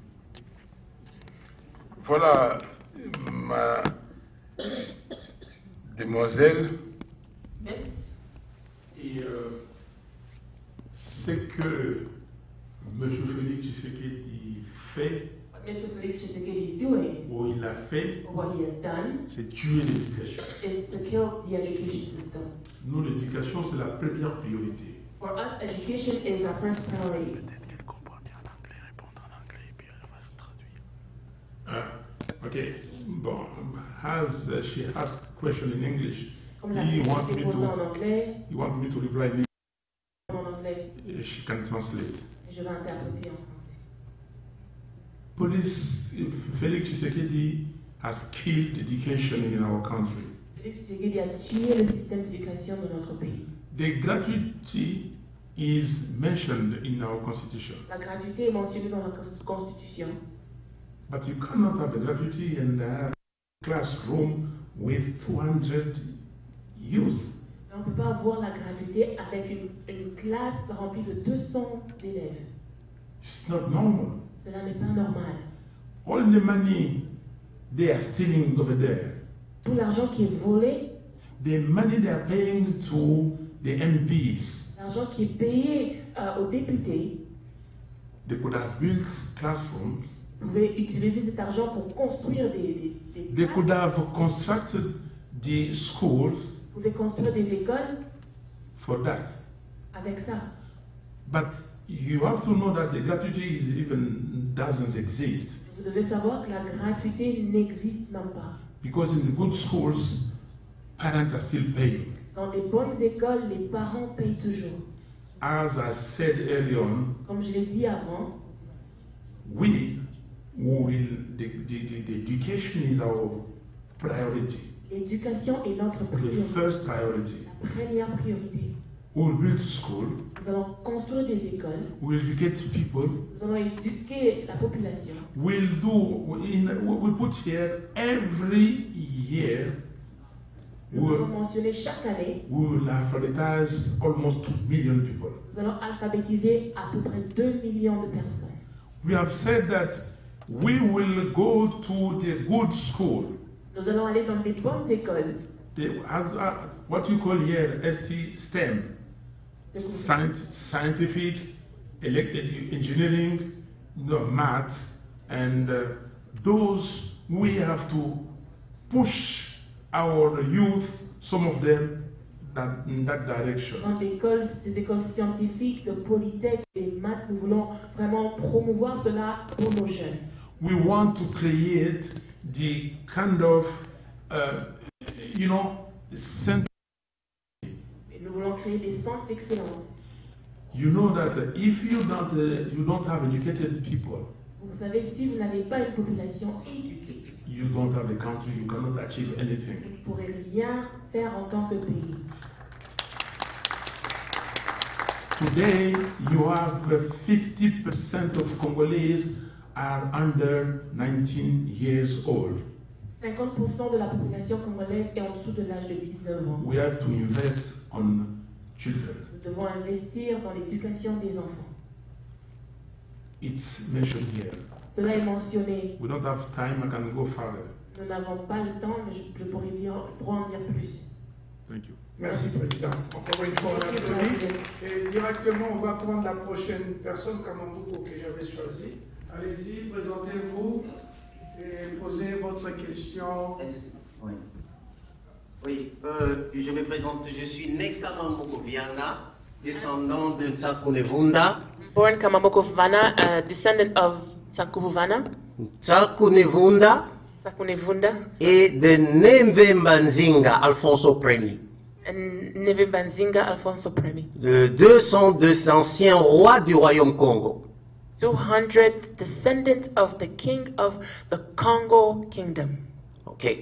Voilà, ma demoiselle. Yes. Et ce que M. Félix Tshisekedi fait, What Mr. Felix Tshisekedi is doing, ou il a fait, or what he has done, c'est tuer l'éducation. is to kill the education system. Nous, l'éducation, c'est la première priorité. For us, education is our first priority. Peut-être qu'elle comprend bien l'anglais, répondre en anglais, et puis elle va traduire. Ok. Bon, she asked question in English. Comme la He question want est posée en anglais, me to reply in en anglais, English. She can translate. et je vais interpréter en français. Police, Felix Tshisekedi has killed education in our country. Félix Tshisekedi a tué le système d'éducation de notre pays. The gratuity is mentioned in our constitution, La gratuité est mentionnée dans la Constitution, but you cannot have a gratuity and have a classroom with 200 youth. mais on ne peut pas avoir la gratuité avec une classe remplie de 200 élèves. It's not normal. Cela n'est pas normal. All the money they are stealing over there, Tout l'argent qui est volé, the money they are paying to the MPs, l'argent qui est payé aux députés, they could have built classrooms. vous pouvez utiliser cet argent pour construire des They classes. could have constructed the schools Vous pouvez construire des écoles for that. avec ça. But you have to know that the gratuity even doesn't exist, Vous devez savoir que la gratuité n'existe même pas. because in the good schools, parents are still paying. Dans des bonnes écoles, les parents payent toujours. As I said early on, Comme je l'ai dit avant, the education is our priority, l'éducation est notre the priorité. first priority. La première priorité. We will build school, Nous allons construire des écoles, we will educate people, nous allons éduquer la population. we put here every year, Nous allons mentionner chaque année, we will alphabetize almost 2 million people. nous allons alphabétiser à peu près 2 millions de personnes. We have said that we will go to the good school, Nous allons aller dans des bonnes écoles. what you call here STEM, scientific, engineering, math, and those we have to push our youth, some of them, in that direction. Dans des écoles scientifiques, de polytech, des maths, nous voulons vraiment promouvoir cela pour nos jeunes. We want to create the kind of, center. Et nous voulons créer des centres d'excellence. You know that if you don't have educated people, Vous savez, si vous n'avez pas une population éduquée, you don't have a country, you cannot achieve anything. vous ne pourrez rien faire en tant que pays. Today, you have 50% of Congolese are under 19 years old. 50% de la population congolaise est en dessous de l'âge de 19 ans. We have to invest on children. Nous devons investir dans l'éducation des enfants. It's mentioned here. Cela est mentionné. We don't have time, I can go further. Nous n'avons pas le temps, mais je pourrais en dire plus. Thank you. Merci, Président. Encore une fois, on applaudit. Et directement, on va prendre la prochaine personne, Kamambouko, que j'avais choisie. Allez-y, présentez-vous et posez votre question. Oui. Oui, je me présente, je suis né Kamambouko Viana, descendant de Tsakunevunda. Born Kamambouko Vana, descendant of Tsakubuvana, Tsakunevunda Tsakunevunda, et de Nemvemba Nzinga, Alfonso Ier. and Nevemba Nzinga Alfonso Ier. De 202 anciens rois du royaume Congo. 200 descendants of the king of the Congo kingdom. Ok.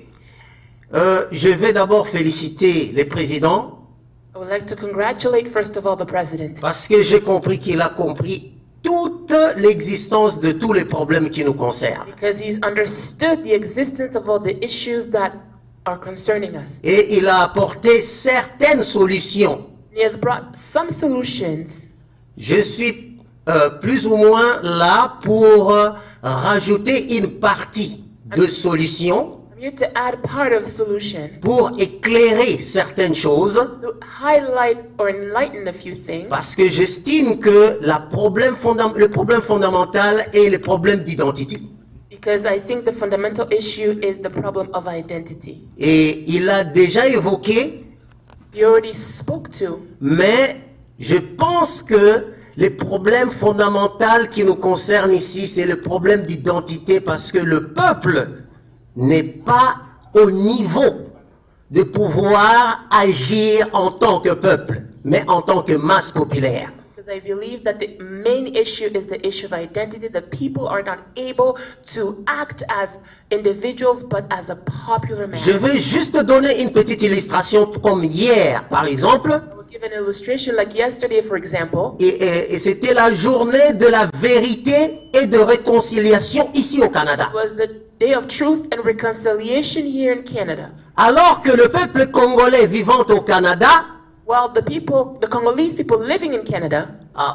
Je vais d'abord féliciter les présidents I would like to congratulate, first of all, the president, parce que j'ai compris qu'il a compris toute l'existence de tous les problèmes qui nous concernent. because he's understood the existence of all the issues that are concerning us. Et il a apporté certaines solutions. He has brought some solutions. Je suis plus ou moins là pour rajouter une partie de solutions I'm here to add part of solution, pour éclairer certaines choses to highlight or enlighten a few things, parce que j'estime que le problème fondamental est le problème d'identité. because I think the fundamental issue is the problem of identity. Et il a déjà évoqué, You already spoke to, mais je pense que les problèmes fondamentaux qui nous concernent ici, c'est le problème d'identité parce que le peuple n'est pas au niveau de pouvoir agir en tant que peuple, mais en tant que masse populaire. because I believe that the main issue is the issue of identity. The people are not able to act as individuals, but as a popular man. Je vais juste donner une petite illustration comme hier, par exemple. I will give an illustration like yesterday, for example. Et c'était la journée de la vérité et de réconciliation ici au Canada. It was the day of truth and reconciliation here in Canada. Alors que le peuple congolais vivant au Canada, While the Congolese people living in Canada,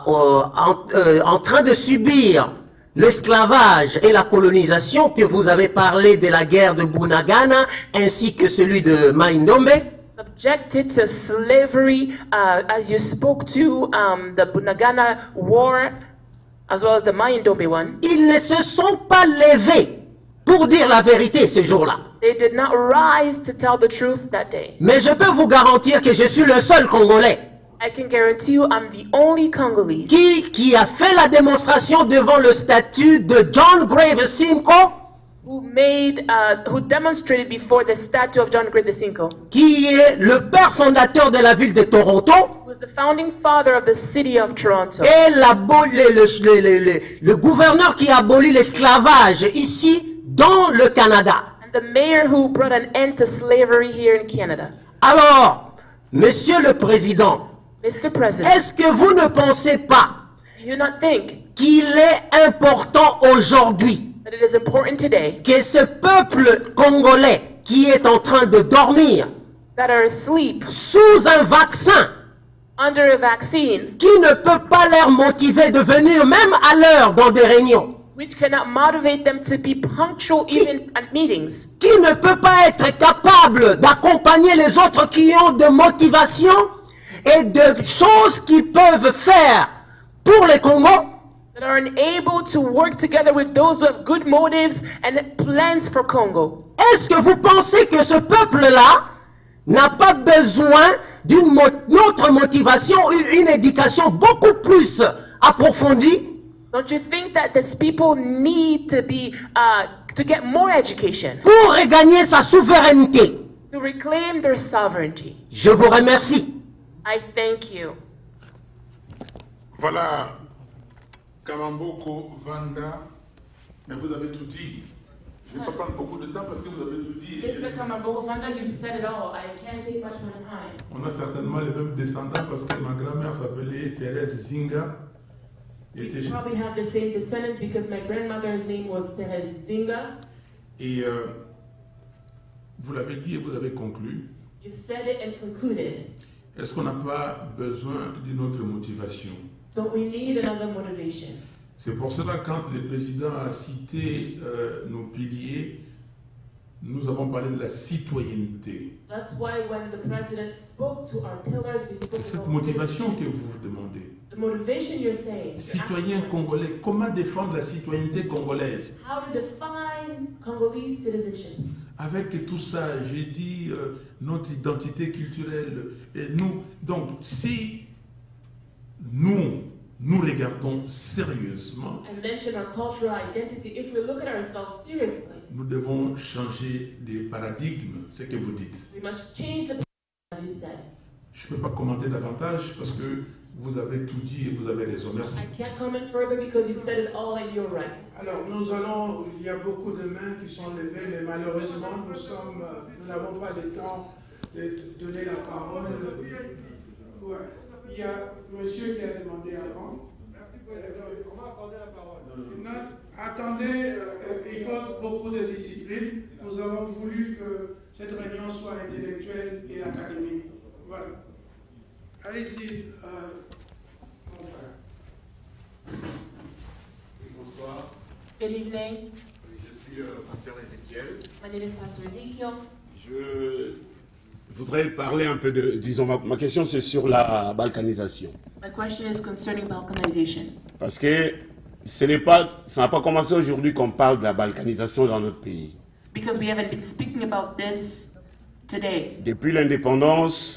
en train de subir l'esclavage et la colonisation, que vous avez parlé de la guerre de Bunagana ainsi que celui de Mai-Ndombe, subjected to slavery, as you spoke to the Bunagana War, as well as the Mai-Ndombe one, ils ne se sont pas levés pour dire la vérité ce jour-là. they did not rise to tell the truth that day. Mais je peux vous garantir que je suis le seul Congolais I can guarantee you I'm the only Congolese qui a fait la démonstration devant le statut de John Grave Simco, who demonstrated before the statue of John Gray Cinco, qui est le père fondateur de la ville de Toronto, who was the founding father of the city of Toronto, et le gouverneur qui a aboli l'esclavage ici dans le Canada. and the mayor who brought an end to slavery here in Canada. Alors, Monsieur le Président, Mr. President, est-ce que vous ne pensez pas do you not think qu'il est important aujourd'hui that it is important today que ce peuple congolais qui est en train de dormir that are asleep sous un vaccin under a vaccine qui ne peut pas les motiver de venir même à l'heure dans des réunions, which cannot motivate them to be punctual even at meetings, qui ne peut pas être capable d'accompagner les autres qui ont de motivation et de choses qu'ils peuvent faire pour les Congos? that are unable to work together with those who have good motives and plans for Congo. Est-ce que vous pensez que ce peuple-là n'a pas besoin d'une autre motivation, une éducation beaucoup plus approfondie Don't you think that these people need to be to get more education pour regagner sa souveraineté? to reclaim their sovereignty? Je vous remercie. I thank you. Voilà, Kamamboko, Vanda, mais vous avez tout dit. Je ne vais pas prendre beaucoup de temps parce que vous avez tout dit. Mr. Kamamboko Vanda, you've said it all. I can't take much more time. On a certainement les mêmes descendants parce que ma grand-mère s'appelait Thérèse Zinga. We probably have the same descendants because my grandmother's name was Therese Zinga. Et vous l'avez dit et vous avez conclu. You said it and concluded. Est-ce qu'on n'a pas besoin d'une autre motivation? Don't we need another motivation? C'est pour cela quand le président a cité nos piliers, nous avons parlé de la citoyenneté. That's why when the president spoke to our pillars, we spoke Cette about motivation que vous vous demandez. the motivation you're saying. Citoyen congolais, comment défendre la citoyenneté congolaise? How to define Congolese citizenship? Avec tout ça, j'ai dit notre identité culturelle. Et nous, donc, si nous regardons sérieusement, I mentioned our cultural identity. If we look at ourselves seriously, nous devons changer de paradigme, ce que vous dites. we must change the as you said. Je ne peux pas commenter davantage parce que Vous avez tout dit et vous avez raison. Merci. I can't comment further because you've said it all and you're right. Alors, il y a beaucoup de mains qui sont levées, mais malheureusement, nous n'avons pas le temps de donner la parole. Ouais. Il y a monsieur qui a demandé avant. On va accorder la parole. Attendez, il faut beaucoup de discipline. Nous avons voulu que cette réunion soit intellectuelle et académique. Voilà. Allez-y, mon frère. Bonsoir. Good evening. Je suis pasteur Ézéchiel. My name is Pastor Ezekiel. Je voudrais parler un peu de, disons, ma question c'est sur la balkanisation. My question is concerning balkanization. Parce que ça n'a pas commencé aujourd'hui qu'on parle de la balkanisation dans notre pays. Because we haven't been speaking about this today. Depuis l'indépendance,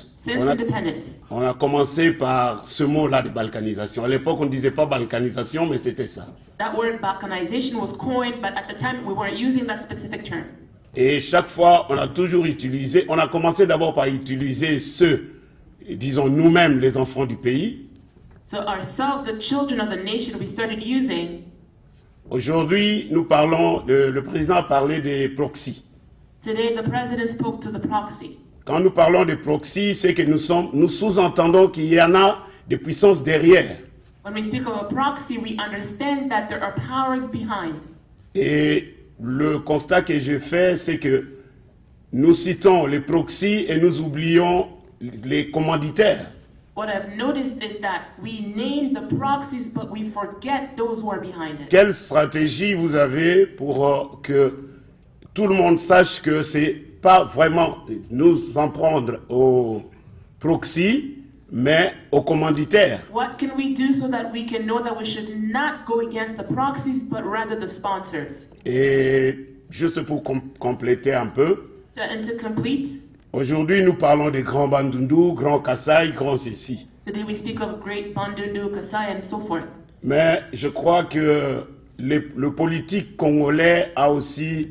on a commencé par ce mot-là de balkanisation. À l'époque, on ne disait pas balkanisation, mais c'était ça. That word balkanization was coined, but at the time we weren't using that specific term. Et chaque fois, on a toujours utilisé, on a commencé d'abord par utiliser ceux, disons nous-mêmes, les enfants du pays. So ourselves, the children of the nation, we started using. Aujourd'hui, nous parlons, le président a parlé des proxys. Today, the president spoke to the proxy. Quand nous parlons de proxy, c'est que nous sous-entendons qu'il y en a des puissances derrière. When we speak of a proxy, we understand that there are powers behind. Et le constat que j'ai fait, c'est que nous citons les proxys et nous oublions les commanditaires. What I've noticed is that we name the proxies, but we forget those who are behind it. Quelle stratégie vous avez pour que tout le monde sache que c'est pas vraiment nous en prendre aux proxys, mais aux commanditaires? What can we do so that we can know that we should not go against the proxies, but rather the sponsors? Et juste pour compléter un peu, And to complete, aujourd'hui nous parlons des grands Bandundu, grands Kassai, grands ceci. today we speak of great Bandundu, Kasai, and so forth. Mais je crois que le politique congolais a aussi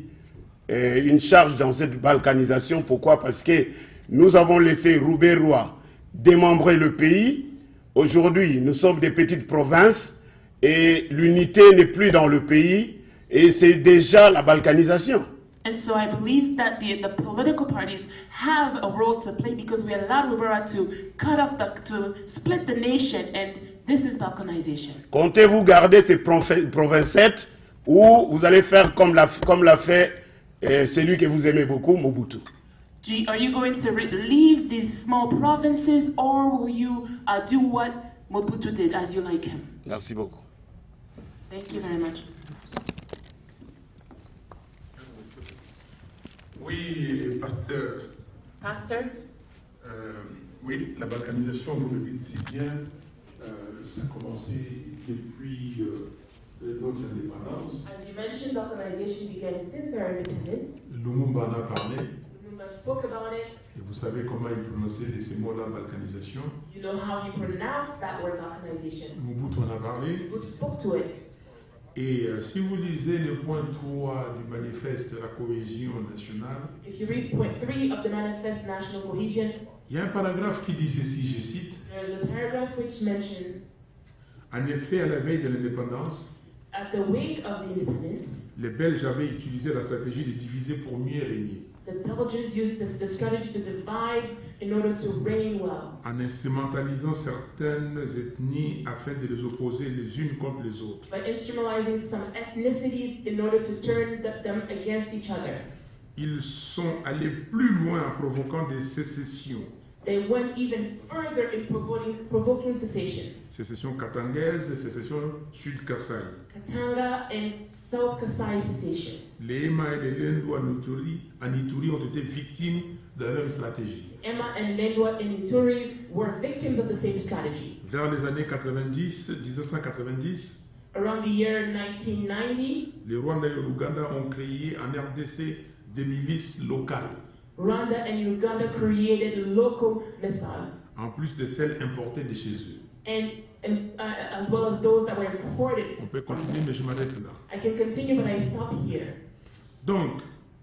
une charge dans cette balkanisation. Pourquoi? Parce que nous avons laissé Roubaix-Roi démembrer le pays. Aujourd'hui, nous sommes des petites provinces et l'unité n'est plus dans le pays et c'est déjà la balkanisation. And so I believe that the political parties have a role to play because we allowed Rubera to cut off to split the nation, and this is balkanization. Comptez-vous garder ces provincettes ou vous allez faire comme l'a fait celui que vous aimez beaucoup, Mobutu? Are you going to leave these small provinces, or will you do what Mobutu did as you like him? Merci beaucoup. Thank you very much. Oui, pasteur. Pastor? Oui, la balkanisation, vous le dites si bien, ça a commencé depuis notre indépendance. As you mentioned, balkanization began since our independence. Lumumba en a parlé. Lumumba spoke about it. Et vous savez comment il prononçait ces mots-là, balkanisation. You know how he pronounced that word, balkanization. Mobutu en a parlé. Mobutu spoke to it. Et si vous lisez le point 3 du manifeste de la cohésion nationale, If you read point 3 of the Manifest National Cohesion, il y a un paragraphe qui dit ceci, je cite, there is a paragraph which mentions, en effet, à la veille de l'indépendance, at the wake of the independence, les Belges avaient utilisé la stratégie de diviser pour mieux régner, the Belgians used the strategy to divide in order to reign well, en instrumentalisant certaines ethnies afin de les opposer les unes contre les autres. by instrumentalizing some ethnicities in order to turn them against each other. Ils sont allés plus loin en provoquant des sécessions. They went even further in provoking secessions. Sécession katangaise et sécession sud-Kassai. Katanga and South Kasai secessions. Les Emma et les Lendu en Ituri ont été victimes de la même stratégie. Emma and Lendwa and Ituri were victims of the same strategy. Vers les années 1990, Around the year 1990, les Rwanda et l'Ouganda ont créé en RDC des milices locales, Rwanda and Uganda created local missiles, en plus de celles importées de chez eux. and as well as those that were imported. On peut continuer, mais je m'arrête là. I can continue, but I stop here. Donc,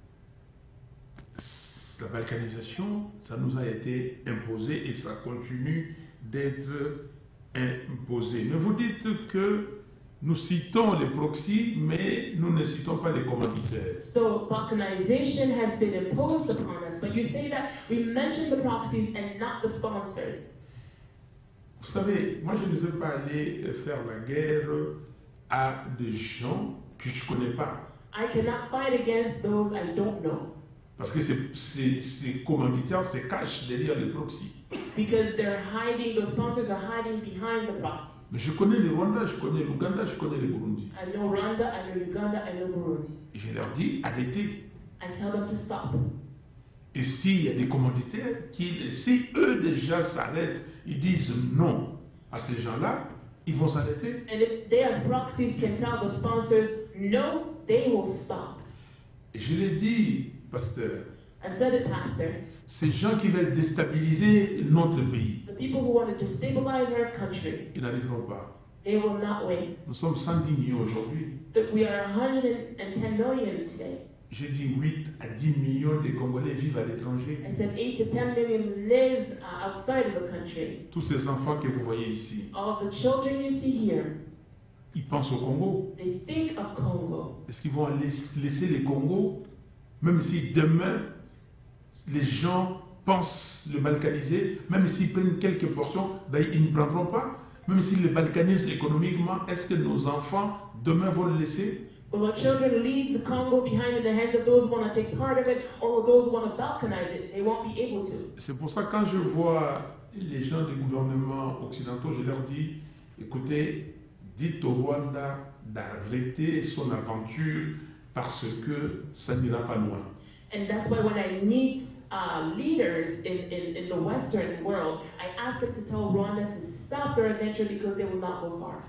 la balkanisation, ça nous a été imposé et ça continue d'être imposée. Mais vous dites que nous citons les proxys, mais nous ne citons pas les commanditaires. So balkanization has been imposed upon us, but you say that we mention the proxies and not the sponsors. Vous savez, moi je ne veux pas aller faire la guerre à des gens que je ne connais pas. I cannot fight against those I don't know. Parce que ces commanditaires se cachent derrière les proxys. Because they're hiding, those sponsors are hiding behind the proxies. Mais je connais le Rwanda, je connais l'Ouganda, je connais le Burundi. I know Rwanda, I know Uganda, I know Burundi. Et je leur dis, arrêtez. I tell them to stop. Et s'il y a des commanditaires, si eux déjà s'arrêtent, ils disent non à ces gens-là, ils vont s'arrêter. And if they as proxies can tell the sponsors no, they will stop. Et je l'ai dit, pasteur. I've said it, Pastor. Ces gens qui veulent déstabiliser notre pays, The people who want to destabilize our country, ils n'arriveront pas. they will not win. Nous sommes 110 millions aujourd'hui. We are 110 million today. J'ai dit 8 à 10 millions de Congolais vivent à l'étranger. I said 8 to 10 million live outside of the country. Tous ces enfants que vous voyez ici, All of the children you see here, ils pensent au Congo. they think of Congo. Est-ce qu'ils vont laisser les Congos, même si demain les gens pensent le balkaniser, même s'ils prennent quelques portions, ben, ils ne prendront pas. Même s'ils le balkanisent économiquement, est-ce que nos enfants demain vont le laisser? Will our children leave the Congo behind in the hands of those who want to take part of it, or will those who want to balkanize it? They won't be able to. C'est pour ça que quand je vois les gens des gouvernements occidentaux, je leur dis, écoutez, dites au Rwanda d'arrêter son aventure parce que ça n'ira pas loin. And that's why when I meet leaders in the Western world, I ask them to tell Rwanda to stop their adventure because they will not go far.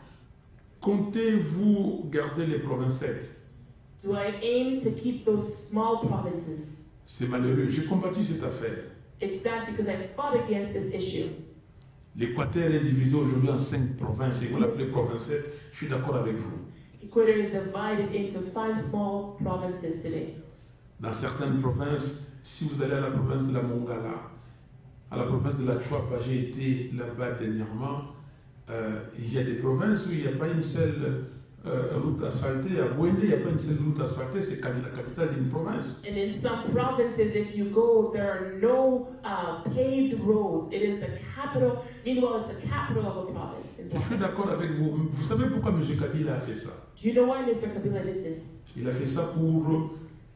Comptez-vous garder les provincettes? Do I aim to keep those small provinces? C'est malheureux. J'ai combattu cette affaire. It's sad because I fought against this issue. L'Équateur est divisé aujourd'hui en 5 provinces et vous l'appelez provincettes. Je suis d'accord avec vous. Equator is divided into 5 small provinces today. Dans certaines provinces, si vous allez à la province de la Mongala, à la province de la Chouapa, j'ai été là-bas dernièrement, il y a des provinces où il n'y a pas une seule route asphaltée. À Bwende, il n'y a pas une seule route asphaltée, c'est la capitale d'une province. And in some provinces, if you go, there are no paved roads. It is the capital. Meanwhile, it's the capital of a province. Je suis d'accord avec vous. Vous savez pourquoi M. Kabila a fait ça? Do you know why Mr. Kabila did this? Il a fait ça pour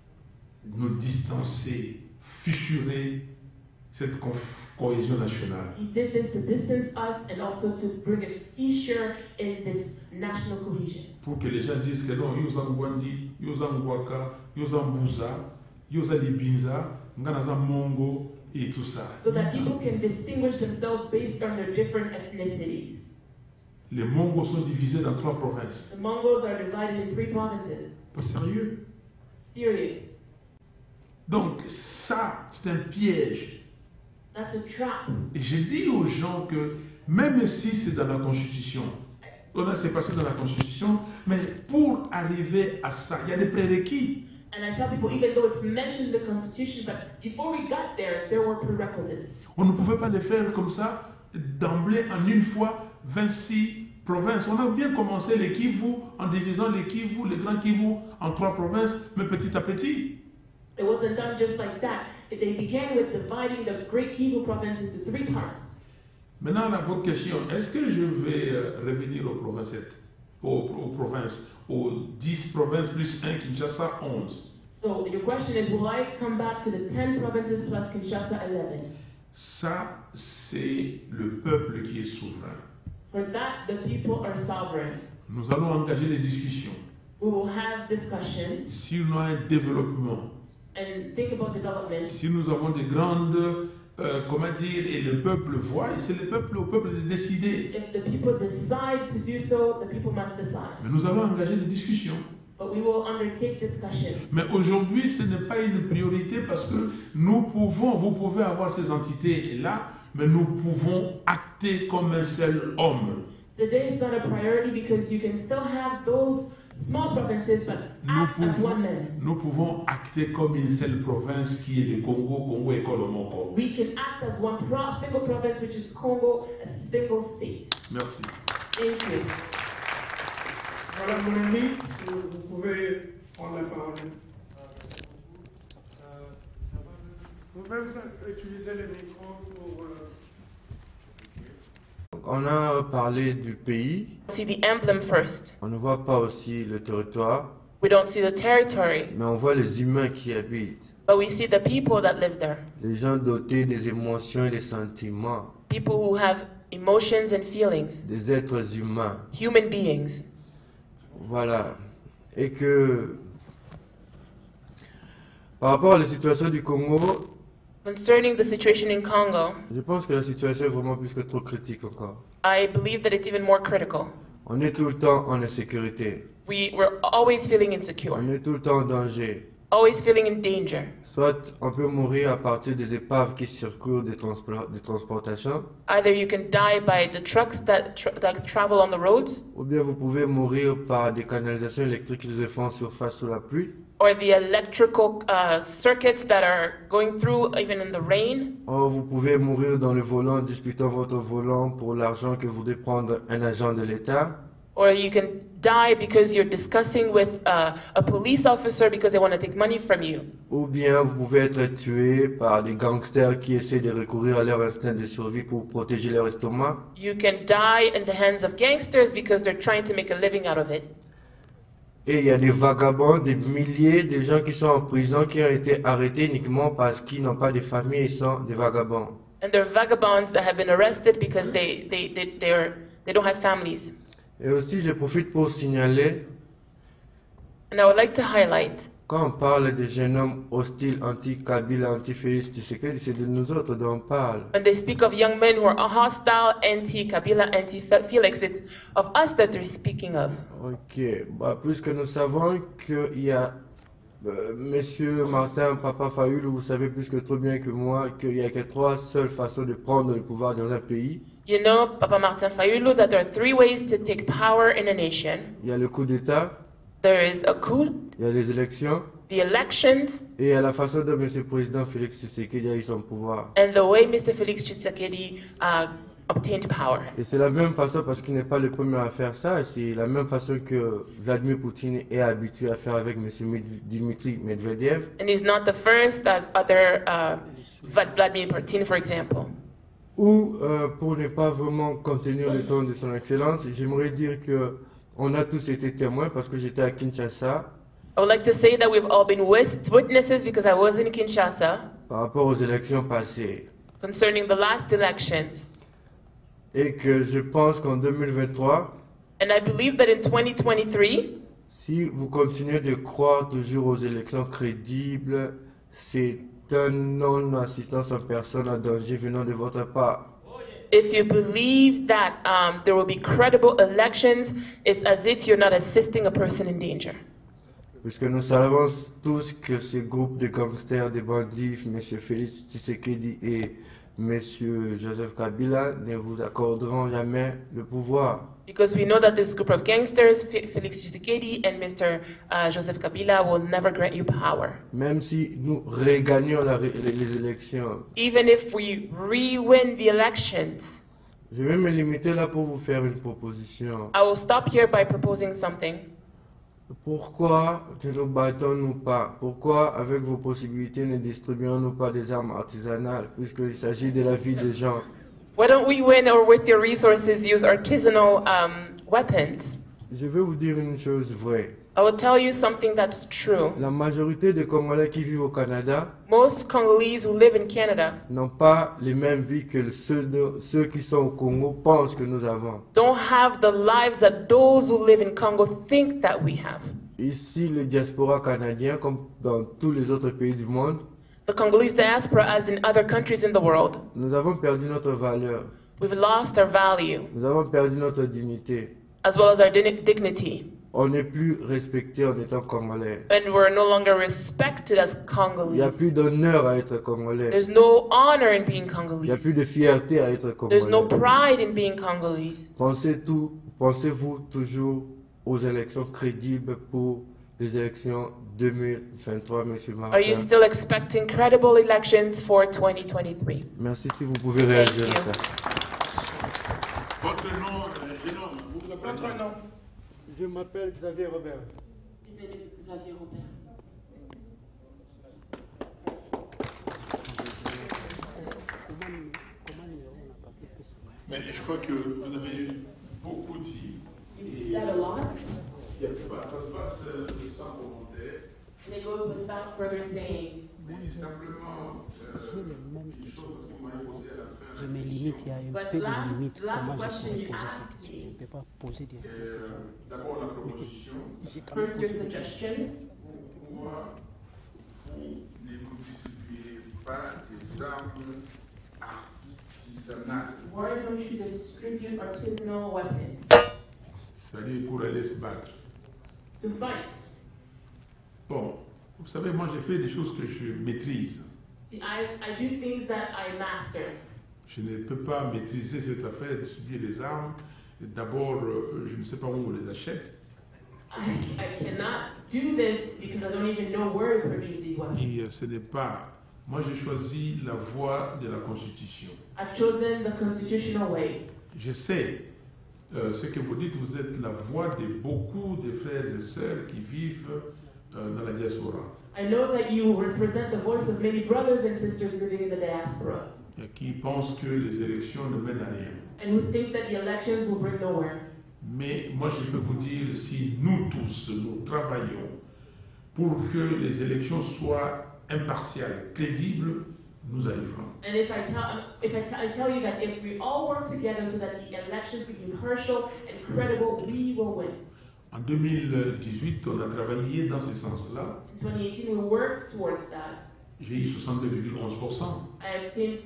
nous distancer, fissurer cette cohésion nationale. He did this to distance us and also to bring a fissure in this national cohesion. Pour que les gens disent que non, Yosa Ngwandi, Yosa Ngwaka, Yosa Mbuza, Yosa Libinza, Nganaza Mongo et tout ça. So that people can distinguish themselves based on their different ethnicities. Les Mongos sont divisés dans 3 provinces. The Mongols are divided in 3 provinces. Pas sérieux? Serious. Donc ça, c'est un piège. That's a trap. Et je dis aux gens que même si c'est dans la Constitution, c'est passé dans la Constitution, mais pour arriver à ça, il y a des prérequis. And I tell people, even though it's mentioned in the Constitution, but before we got there were prerequisites. On ne pouvait pas le faire comme ça, d'emblée, en une fois, 26 provinces. On a bien commencé les Kivu en divisant les Kivu, les grands Kivu, en 3 provinces, mais petit à petit. It wasn't done just like that. They began with dividing the Great Kivu province into 3 parts. Maintenant, à votre question, est-ce que je vais revenir aux provincettes, aux provinces, aux 10 provinces plus 1, Kinshasa, 11? So your question is, will I come back to the 10 provinces plus Kinshasa 11? Ça, c'est le peuple qui est souverain. For that, the people are sovereign. Nous allons engager des discussions. We will have discussions Si nous avons un développement, and think about development. si nous avons des grandes, comment dire, et le peuple voit, et c'est au peuple de décider. If the people decide to do so, the people must decide. Mais nous allons engager des discussions. But we will undertake discussions. Mais aujourd'hui, ce n'est pas une priorité parce que vous pouvez avoir ces entités-là, mais nous pouvons acter comme un seul homme. Today is not a priority because you can still have those small provinces, but act as one man. Nous pouvons acter comme une seule province qui est le Congo, Congo et Colomoko. We can act as one single province, which is Congo, a single state. Merci. Thank you. Voilà mon ami, si vous pouvez prendre la parole. Vous pouvez utiliser le micro pour... On a parlé du pays. See the emblem first. On ne voit pas aussi le territoire. We don't see the territory, Mais on voit les humains qui y habitent. but we see the people that live there. Les gens dotés des émotions et des sentiments. People who have emotions and feelings, Des êtres humains. human beings. Voilà. Et que par rapport à la situation du Congo, Concerning the situation in Congo, je pense que la situation est vraiment plus que trop critique encore. I believe that it's even more critical. On est tout le temps en insécurité. We're always feeling insecure, On est tout le temps en danger. always feeling in danger. Soit on peut mourir à partir des épaves qui circulent des transportations, Either you can die by the trucks that travel on the roads, ou bien vous pouvez mourir par des canalisations électriques qui refont surface sous la pluie, or the electrical circuits that are going through even in the rain, ou vous pouvez mourir dans le volant, disputant votre volant pour l'argent que voudrait prendre un agent de l'État, or you can die because you're discussing with a police officer because they want to take money from you. ou bien vous pouvez être tué par des gangsters qui essaient de recourir à leur instinct de survie pour protéger leur estomac. You can die in the hands of gangsters because they're trying to make a living out of it. Et il y a des vagabonds, des milliers de gens qui sont en prison, qui ont été arrêtés uniquement parce qu'ils n'ont pas de famille, ils sont des vagabonds. And there are vagabonds that have been arrested because they don't have families. Et aussi, je profite pour signaler, And I would like to highlight, quand on parle des jeunes hommes hostiles, anti-Kabila, anti-Félix Tshisekedi, c'est de nous autres dont on parle. when they speak of young men who are hostile, anti-Kabila, anti-Felix, it's of us that they're speaking of. Ok, puisque nous savons qu'il y a Monsieur Martin Papa Fayulu, vous savez plus que trop bien que moi qu'il n'y a que trois seules façons de prendre le pouvoir dans un pays. You know, Papa Martin Fayulu, that there are three ways to take power in a nation. Il y a le coup d'État, There is a coup, il y a les élections, the elections, et il y a la façon dont Monsieur le Président Félix Tshisekedi a eu son pouvoir. and the way Mr. Felix Tshisekedi obtained power. Et c'est la même façon parce qu'il n'est pas le premier à faire ça, c'est la même façon que Vladimir Poutine est habitué à faire avec Monsieur Dmitry Medvedev. And he's not the first as other Vladimir Putin, for example. Ou, pour ne pas vraiment contenir le ton de son excellence, j'aimerais dire que on a tous été témoins parce que j'étais à Kinshasa I would like to say that we've all been witnesses because I was in Kinshasa par rapport aux élections passées. concerning the last elections. Et que je pense qu'en 2023, And I believe that in 2023, si vous continuez de croire toujours aux élections crédibles, c'est une non-assistance en personne à danger venant de votre part. if you believe that there will be credible elections, it's as if you're not assisting a person in danger. Puisque nous savons tous que ce groupe de gangsters, de bandits, M. Félix Tshisekedi et M. Joseph Kabila ne vous accorderont jamais le pouvoir. Because we know that this group of gangsters, Felix Tshisekedi and Mr. Joseph Kabila, will never grant you power. Même si nous regagnons les élections. Even if we re-win the elections, Je vais me limiter là pour vous faire une proposition. I will stop here by proposing something. Pourquoi ne nous battons-nous pas? Pourquoi, avec vos possibilités, ne distribuons-nous pas des armes artisanales, puisqu'il s'agit de la vie des gens? Why don't we win, or with your resources use artisanal weapons? Je vais vous dire une chose vraie. I will tell you something that's true. La majorité des Congolais qui vivent au Canada Most Congolese who live in Canada n'ont pas les mêmes vies que ceux qui sont au Congo pensent que nous avons. don't have the lives that those who live in Congo think that we have. Ici, le diaspora canadien, comme dans tous les autres pays du monde, The Congolese diaspora, as in other countries in the world, nous avons perdu notre valeur. we've lost our value, Nous avons perdu notre dignité. as well as our dignity. On n'est plus respecté en étant Congolais. And we're no longer respected as Il n'y a Congolese. plus d'honneur à être Congolais. There's no honor in being Il n'y a Congolese. plus de fierté à être There's no Congolais. pride in being Congolese. Pensez-vous toujours aux élections crédibles pour les élections 2023, Monsieur Martin? Are you still expecting credible elections for 2023? Merci, si vous pouvez réagir à ça. Votre nom, jeune homme, vous vous appelez? Votre nom? Je m'appelle Xavier Robert. His name is Xavier Robert. Mais je crois que vous avez beaucoup dit. You said a lot, Ça se passe sans commentaire. and it goes without further saying. Mais simplement, une chose qu'on m'a posée à la fin. Je me limite, il y a un But peu de last limite. question Comment je pourrais you poser asked cette question? Je me. ne peux pas poser des questions. D'abord la proposition. First, your suggestion. Pourquoi vous ne nous distribuez pas des armes artisanales? Why don't you distribute artisanal weapons C'est-à-dire pour aller se battre. to fight? Bon, vous savez, moi j'ai fait des choses que je maîtrise. See, I do things that I master. Je ne peux pas maîtriser cette affaire de distribuer des armes. D'abord, je ne sais pas où on les achète. I cannot do this because I don't even know where to purchase these weapons. Et ce n'est pas... Moi j'ai choisi la voie de la Constitution. I've chosen the constitutional way. Je sais ce que vous dites, vous êtes la voix de beaucoup de frères et sœurs qui vivent dans la diaspora. I know that you represent the voice of many brothers and sisters living in the diaspora, Et qui pensent que les élections ne mènent à rien. and who think that the elections will bring nowhere. Mais moi je peux vous dire, si nous tous, nous travaillons pour que les élections soient impartiales, crédibles, nous arriverons. And if I tell you that if we all work together so that the elections can be impartial and credible, we will win. En 2018, on a travaillé dans ce sens-là. In 2018, we worked towards that. J'ai eu 62,11%. I obtained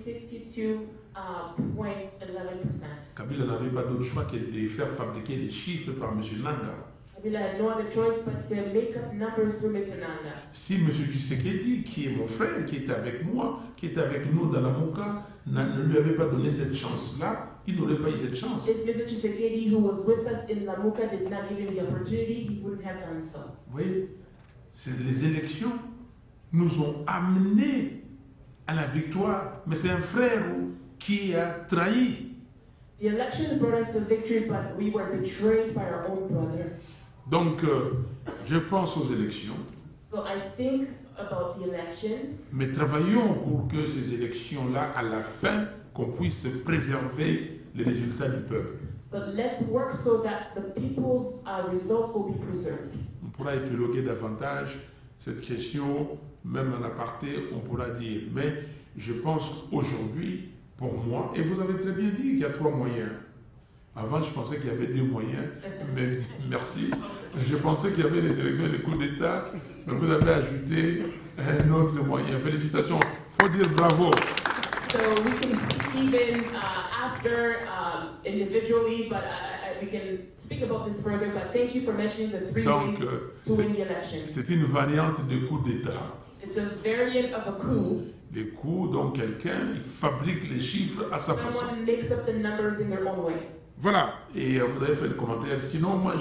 62.11%. Kabila n'avait pas d'autre choix que de faire fabriquer les chiffres par M. Nanga. Kabila had no other choice but to make up numbers through Mr. Nanga. Si M. Tshisekedi, qui est mon frère, qui est avec moi, qui est avec nous dans la Mouka, ne lui avait pas donné cette chance-là, il n'aurait pas eu cette chance. If Mr. Tshisekedi, who was with us in Lamuka, did not give him the opportunity, he wouldn't have done so. Vous voyez, les élections nous ont amenés à la victoire, mais c'est un frère qui a trahi. The election brought us to victory, but we were betrayed by our own brother. Donc, je pense aux élections, So I think about the elections, mais travaillons pour que ces élections-là, à la fin, qu'on puisse préserver les résultats du peuple. but let's work so that the people's results will be preserved. On pourra épiloguer davantage cette question, même en aparté, on pourra dire. Mais je pense qu'aujourd'hui, pour moi, et vous avez très bien dit qu'il y a 3 moyens. Avant, je pensais qu'il y avait 2 moyens, mais merci. Je pensais qu'il y avait les élections et les coups d'État, mais vous avez ajouté un autre moyen. Félicitations, il faut dire bravo. So we can speak even after individually, but we can speak about this further. But thank you for mentioning the 3 Donc, ways to win the election. c'est une variante de coup d'État. It's a variant of a coup. Les coups, donc quelqu'un il fabrique les chiffres à sa façon. Someone makes up the numbers in their own way. Voilà, et vous avez fait le commentaire. Sinon, moi,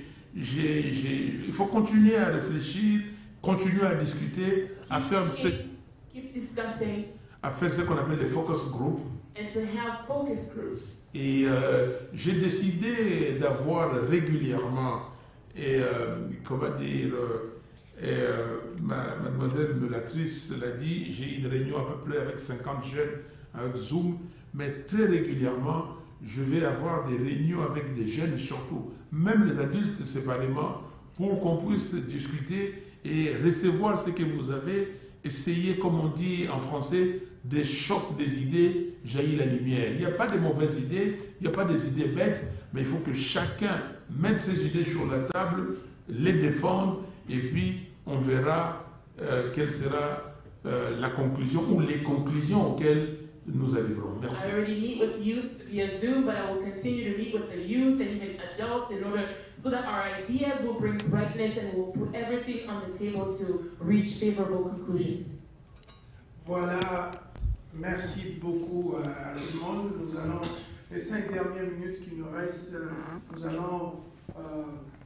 il faut continuer à réfléchir, continuer à discuter, à faire Keep discussing ce qu'on appelle les focus groups. and to have focus groups. Et j'ai décidé d'avoir régulièrement, comment dire, mademoiselle Melatrice l'a dit, j'ai une réunion à peu près avec 50 jeunes avec Zoom, mais très régulièrement, je vais avoir des réunions avec des jeunes surtout, même les adultes séparément, pour qu'on puisse discuter et recevoir ce que vous avez, essayer, comme on dit en français, des chocs des idées, jaillit la lumière. Il n'y a pas de mauvaises idées, il n'y a pas des idées bêtes, mais il faut que chacun mette ses idées sur la table, les défende, et puis on verra quelle sera la conclusion ou les conclusions auxquelles nous arriverons. Merci. I already meet with youth via Zoom, but I will continue to meet with the youth and even adults in order so that our ideas will bring brightness and will put everything on the table to reach favorable conclusions. Voilà, merci beaucoup à tout le monde. Nous allons, les 5 dernières minutes qui nous restent, nous allons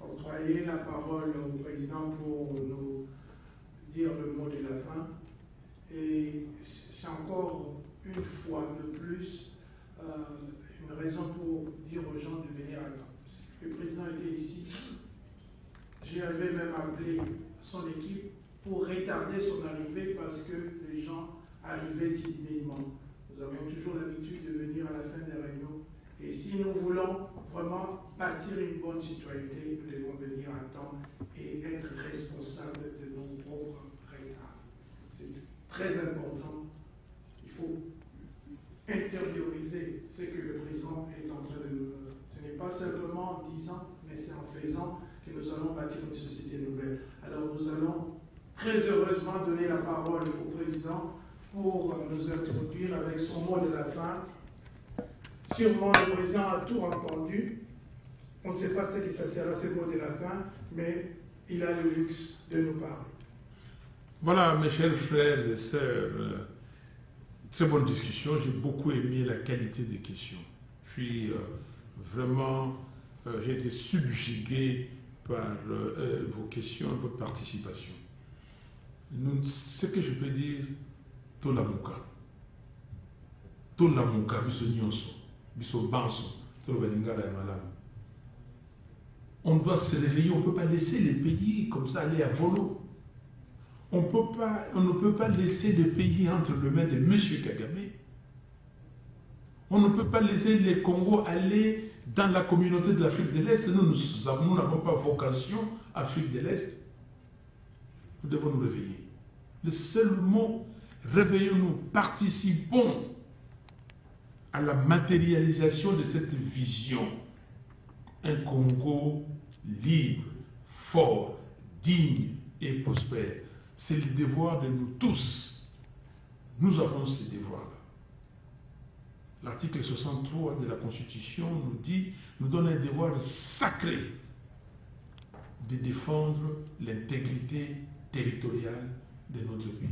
octroyer la parole au président pour nous dire le mot de la fin. Et c'est encore une fois de plus une raison pour dire aux gens de venir à temps. Le président était ici. J'avais même appelé son équipe pour retarder son arrivée parce que les gens arrivaient timidement. Nous avons toujours l'habitude de venir à la fin des réunions. Et si nous voulons vraiment bâtir une bonne citoyenneté, nous devons venir à temps et être responsables de nos propres retards. C'est très important. Il faut intérioriser ce que le président est en train de nous dire. Ce n'est pas simplement en disant, mais c'est en faisant que nous allons bâtir une société nouvelle. Alors nous allons très heureusement donner la parole au président pour nous introduire avec son mot de la fin. Sûrement le président a tout entendu. On ne sait pas ce que ça sera ce mot de la fin, mais il a le luxe de nous parler. Voilà, mes chers frères et sœurs, très bonne discussion. J'ai beaucoup aimé la qualité des questions. Je suis vraiment, j'ai été subjugué par vos questions, votre participation. Ce que je peux dire, tout l'amour, biso nyonso, biso banso, tout le balingala et malam. On doit se réveiller, on ne peut pas laisser les pays comme ça aller à volo. On ne peut pas laisser le pays entre les mains de M. Kagame. On ne peut pas laisser les Congos aller dans la communauté de l'Afrique de l'Est. Nous n'avons pas vocation Afrique de l'Est. Nous devons nous réveiller. Le seul mot, réveillons-nous, participons à la matérialisation de cette vision. Un Congo libre, fort, digne et prospère. C'est le devoir de nous tous. Nous avons ce devoir-là. L'article 63 de la Constitution nous donne un devoir sacré de défendre l'intégrité territoriale de notre pays.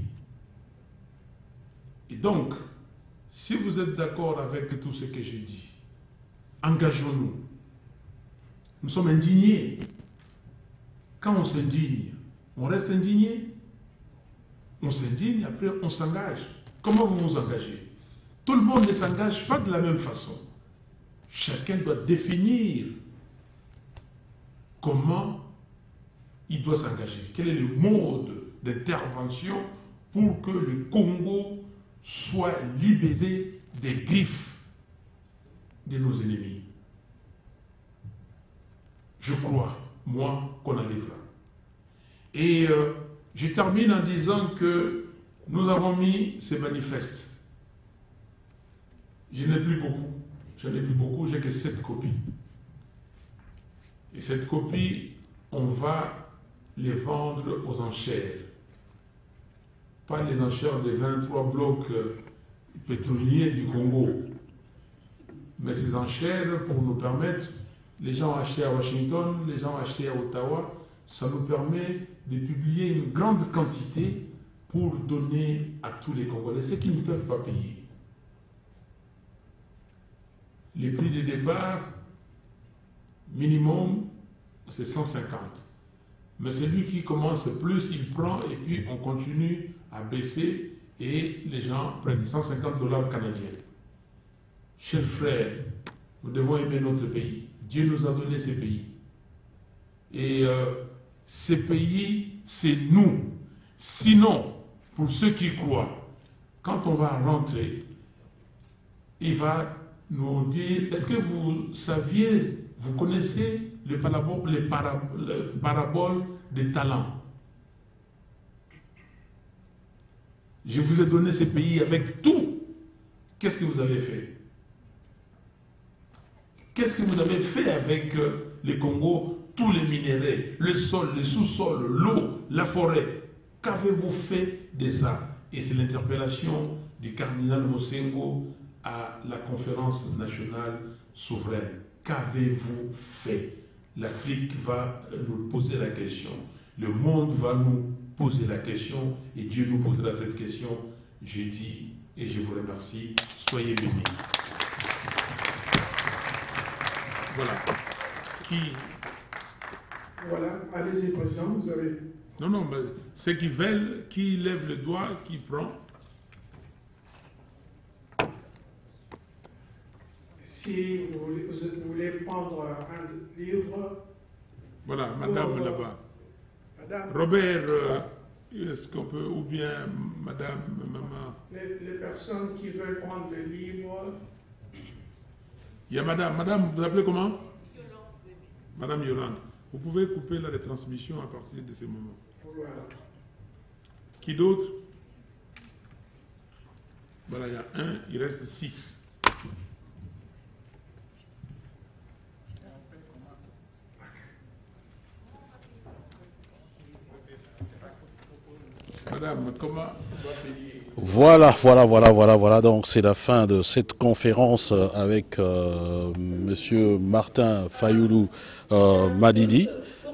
Et donc, si vous êtes d'accord avec tout ce que j'ai dit, engageons-nous. Nous sommes indignés. Quand on s'indigne, on reste indigné. On s'indigne, après on s'engage. Comment vous vous engagez? Tout le monde ne s'engage pas de la même façon. Chacun doit définir comment il doit s'engager. Quel est le mode d'intervention pour que le Congo soit libéré des griffes de nos ennemis. Je crois, moi, qu'on arrive là. Et je termine en disant que nous avons mis ces manifestes. Je n'ai plus beaucoup. J'en ai plus beaucoup, j'ai que 7 copies. Et cette copie, on va les vendre aux enchères. Pas les enchères des 23 blocs pétroliers du Congo. Mais ces enchères pour nous permettre, les gens ont acheté à Washington, les gens ont acheté à Ottawa, ça nous permet de publier une grande quantité pour donner à tous les Congolais, ceux qui ne peuvent pas payer. Les prix de départ, minimum, c'est 150. Mais celui qui commence plus, il prend et puis on continue à baisser et les gens prennent 150 $ canadiens. Chers frères, nous devons aimer notre pays. Dieu nous a donné ces pays. Et ces pays, c'est nous. Sinon, pour ceux qui croient, quand on va rentrer, il va nous dire, est-ce que vous saviez, vous connaissez les paraboles des talents? Je vous ai donné ces pays avec tout. Qu'est-ce que vous avez fait? Qu'est-ce que vous avez fait avec les Congo, tous les minéraux, le sol, le sous-sol, l'eau, la forêt? Qu'avez-vous fait de ça? Et c'est l'interpellation du cardinal Mosengo à la conférence nationale souveraine. Qu'avez-vous fait? L'Afrique va nous poser la question. Le monde va nous poser la question et Dieu nous posera cette question. J'ai dit et je vous remercie. Soyez bénis. Voilà. Voilà, allez-y, Président, vous avez... Non, non, mais ceux qui veulent, qui lèvent le doigt, qui prend. Si vous voulez prendre un livre... Voilà, madame là-bas. Madame... Robert, est-ce qu'on peut, ou bien madame, maman? Les personnes qui veulent prendre le livre... Il y a madame. Madame, vous appelez comment? Madame Yolande. Vous pouvez couper la retransmission à partir de ce moment. Voilà. Qui d'autre? Voilà, il y a un, il reste 6. Madame, comment on va payer? Voilà. Donc, c'est la fin de cette conférence avec Monsieur Martin Fayoulou Madidi.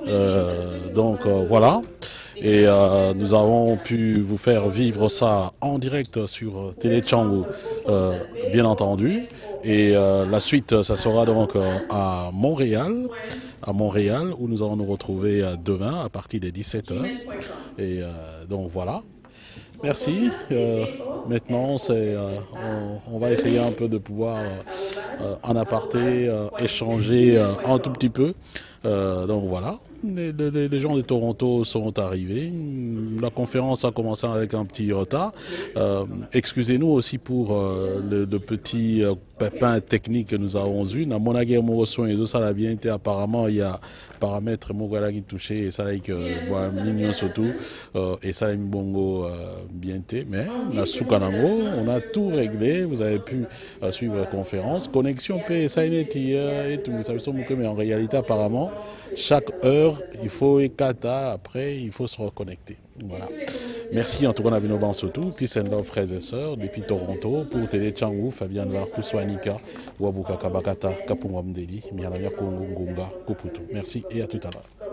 Voilà. Et nous avons pu vous faire vivre ça en direct sur Télé Tchangou, bien entendu. Et la suite, ça sera donc à Montréal, où nous allons nous retrouver demain à partir des 17h. Et donc voilà. Merci. Maintenant, on va essayer un peu de pouvoir en aparté échanger un tout petit peu. Donc voilà. Les gens de Toronto sont arrivés. La conférence a commencé avec un petit retard. Excusez-nous aussi pour le petit pépin technique que nous avons eu. Dans mon aguerre, et ça a bien été. Apparemment, il y a paramètres qui touché et ça a été mignon surtout et ça a une bongo bien été. Mais la Soukanango, on a tout réglé. Vous avez pu suivre la conférence. Connexion ça et tout. Mais en réalité, apparemment, chaque heure, il faut kata, après il faut se reconnecter. Voilà. Merci en tout cas à Vinoban surtout, peace and love frères et sœurs depuis Toronto pour Télé Tchangou, Fabian Varkou, Swanika, Wabuka Kabakata, Kapungwamdeli, Mianaya Kongo Ngunga, Kuputu. Merci et à tout à l'heure.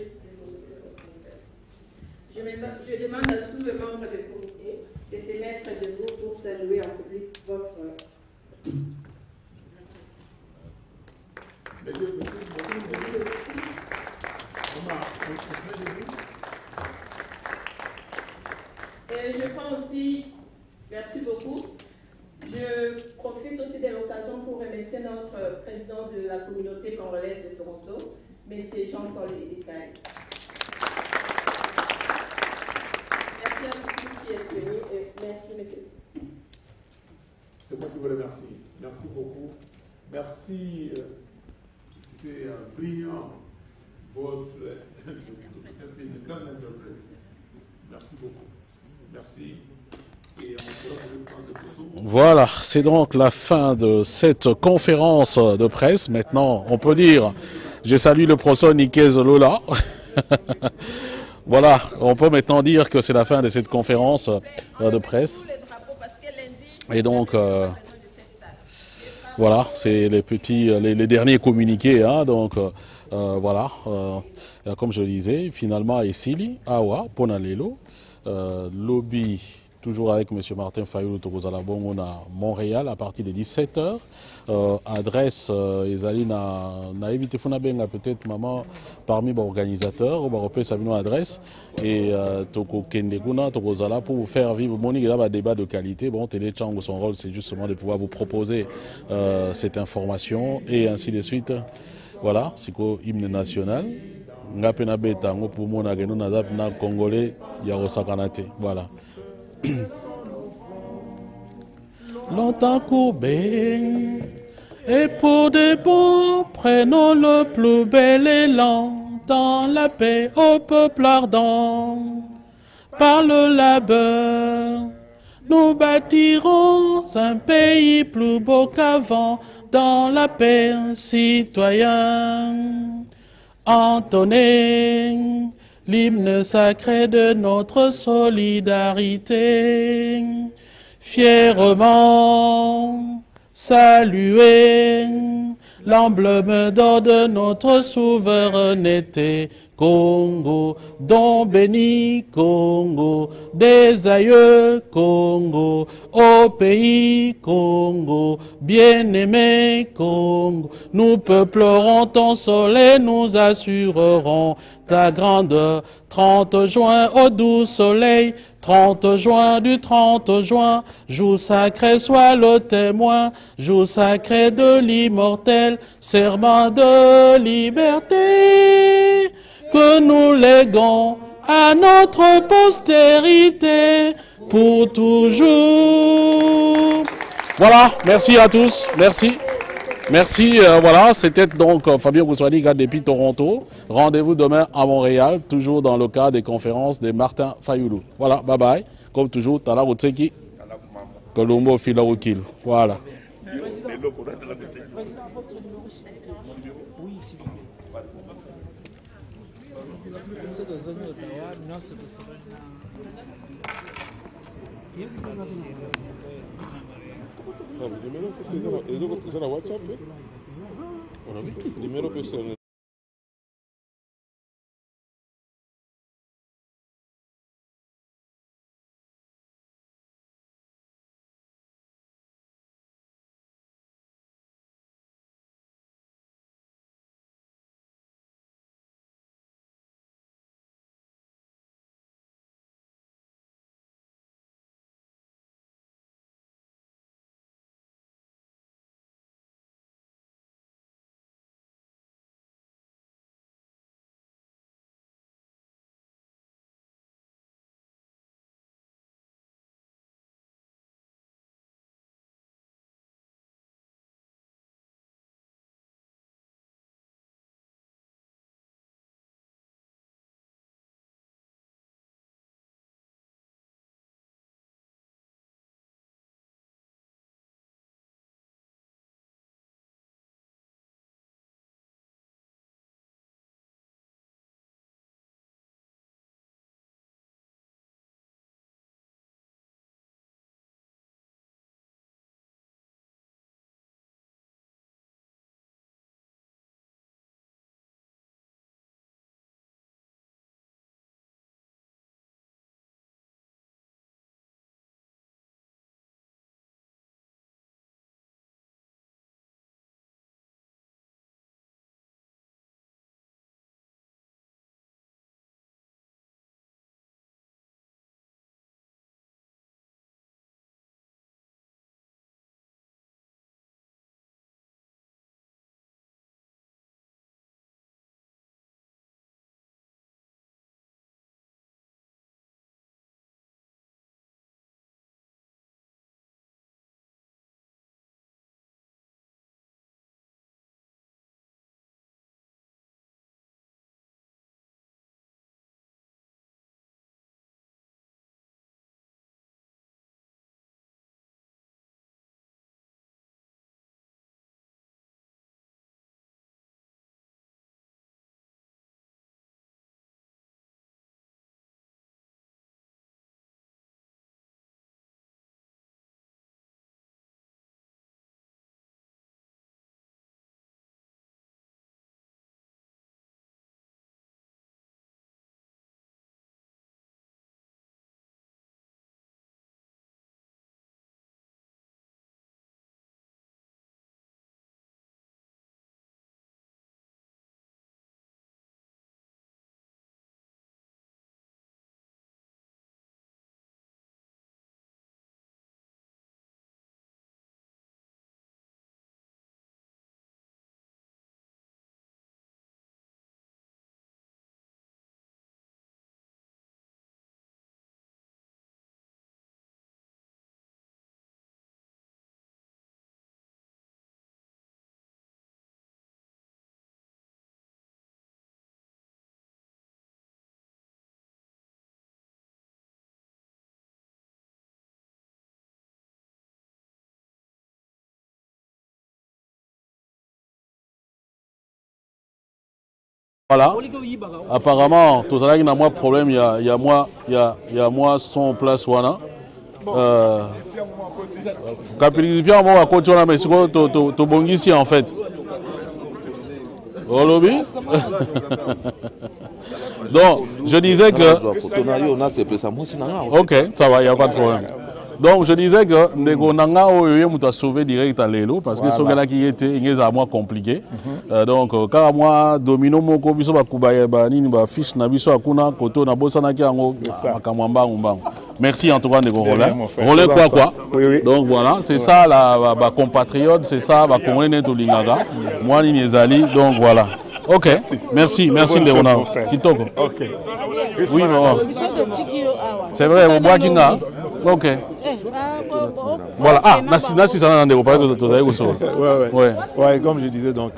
Je demande à tous les membres du comité de se mettre debout pour saluer en public votre... Et je prends aussi, merci beaucoup, je profite aussi de l'occasion pour remercier notre président de la communauté congolaise de Toronto, M. Jean-Paul Edekay. Merci à tous qui êtes venus et merci, monsieur. C'est moi qui vous remercie. Merci beaucoup. Merci. C'était brillant. Votre. C'est une grande interprète. Merci beaucoup. Merci. Et voilà, c'est donc la fin de cette conférence de presse. Maintenant, on peut dire, je salue le professeur Nikez Lola. Voilà, on peut maintenant dire que c'est la fin de cette conférence de presse. Et donc, voilà, c'est les petits, les derniers communiqués. Hein, donc, voilà, comme je le disais, finalement, Essili, Awa, Ponalelo, lobby, toujours avec M. Martin Fayoulou Tokozalabong, on a Montréal à partir de 17h. Adresse, Ezali na évité Funabenga peut-être maman parmi les organisateurs, on va repérer sa adresse et Toko Kendeguna, Tokozala pour vous faire vivre Monique un débat de qualité. Bon, Télé Tchangou, son rôle c'est justement de pouvoir vous proposer cette information et ainsi de suite. Voilà, c'est quoi hymne national. Ngapena beta ngo pour mon ageno nazap na congolais yarosakanate. Voilà. Longtemps courbé, et pour des bons, prenons le plus bel élan dans la paix au peuple ardent. Par le labeur, nous bâtirons un pays plus beau qu'avant dans la paix citoyenne. Entonnez l'hymne sacré de notre solidarité. Fièrement saluer l'emblème d'or de notre souveraineté Congo, don béni, Congo, des aïeux, Congo, au pays, Congo, bien-aimé, Congo, nous peuplerons ton soleil, nous assurerons ta grandeur. 30 juin au doux soleil, 30 juin du 30 juin, jour sacré soit le témoin, jour sacré de l'immortel, serment de liberté, que nous léguons à notre postérité pour toujours. Voilà, merci à tous, merci. Merci, voilà, c'était donc Fabien Boussoani-Gade depuis Toronto. Rendez-vous demain à Montréal, toujours dans le cadre des conférences de Martin Fayoulou. Voilà, bye bye. Comme toujours, Tala Wotseki, Colombo Filawokil. Voilà. Primero que se Voilà. Apparemment, tout ça, il y a moins de problème, il y a moins son place wana. Capitalisme, on va continuer, mais c'est quoi, tu bongis ici en fait. Au lobby. Donc, je disais que... Ok, ça va, il n'y a pas de problème. Donc, je disais que Ndeko Nanga Oyoye m'a sauvé direct à l'élo parce que ce gars-là qui était, il est à moi compliqué. Donc, quand moi, Domino Moko, Biso Bakubaya, Banini, Fiche, Nabiso Akuna, Koto, Nabosana Kiango, Makamwamba, Mbang. Merci en tout cas, Ndeko Roland. Roland quoi. Donc voilà, c'est ça, la compatriote, c'est ça, la Congolais Tolingaga. Moi, Nizali, donc voilà. Ok, merci Ndeko Nanga. Kitoko. Ok. Oui, maman. C'est vrai, au bois Kinga. Ok. Voilà. Ah, Nassi, ça n'a pas parlé de toi. Ouais, comme je disais, donc.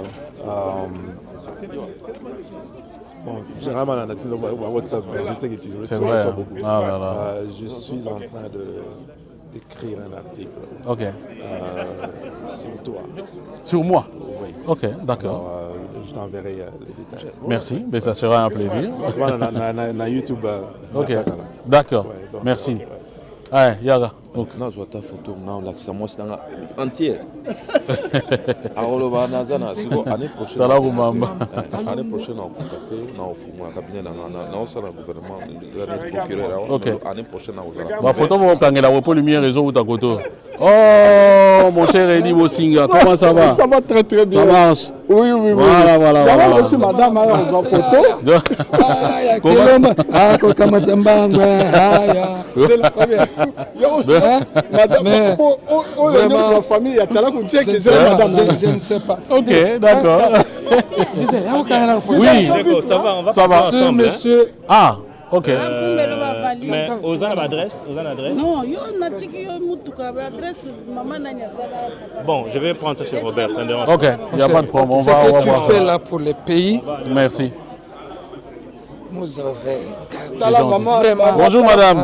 Bon, généralement, on a dit WhatsApp, je sais que tu le vrai. Beaucoup. Je suis en train d'écrire un article. Ok. Sur toi. Sur moi? Oui. Ok, d'accord. Je t'enverrai les détails. Merci, mais ça sera un plaisir. Sur YouTube. Ok, d'accord. Merci. Ah, Yaga. Non, je vois ta photo, non, là, c'est moi, c'est entière. Alors, l'année prochaine, l'année prochaine, on va contacter, on va cabinet dans le gouvernement, le procureur. Ok. L'année prochaine, on va. Ma photo, vous avez la lumière réseau ou ta koto. Oh, mon cher Eddie Bosinga, comment ça va? Ça va très très bien. Ça marche? Oui. Voilà. J'avais reçu madame en photo. Madame, la famille, il y a talent qu'on tient que c'est madame. Je ne sais pas. Ok, d'accord. Oui, ça va. Monsieur. Ah, ok. Mais aux adresses. Non, adresse maman Bon, je vais prendre ça chez Robert, ça ne dérange pas. Ok, il n'y a pas de problème. On va voir. Ce que tu fais là pour les pays. Merci. Vous avez. Bonjour madame.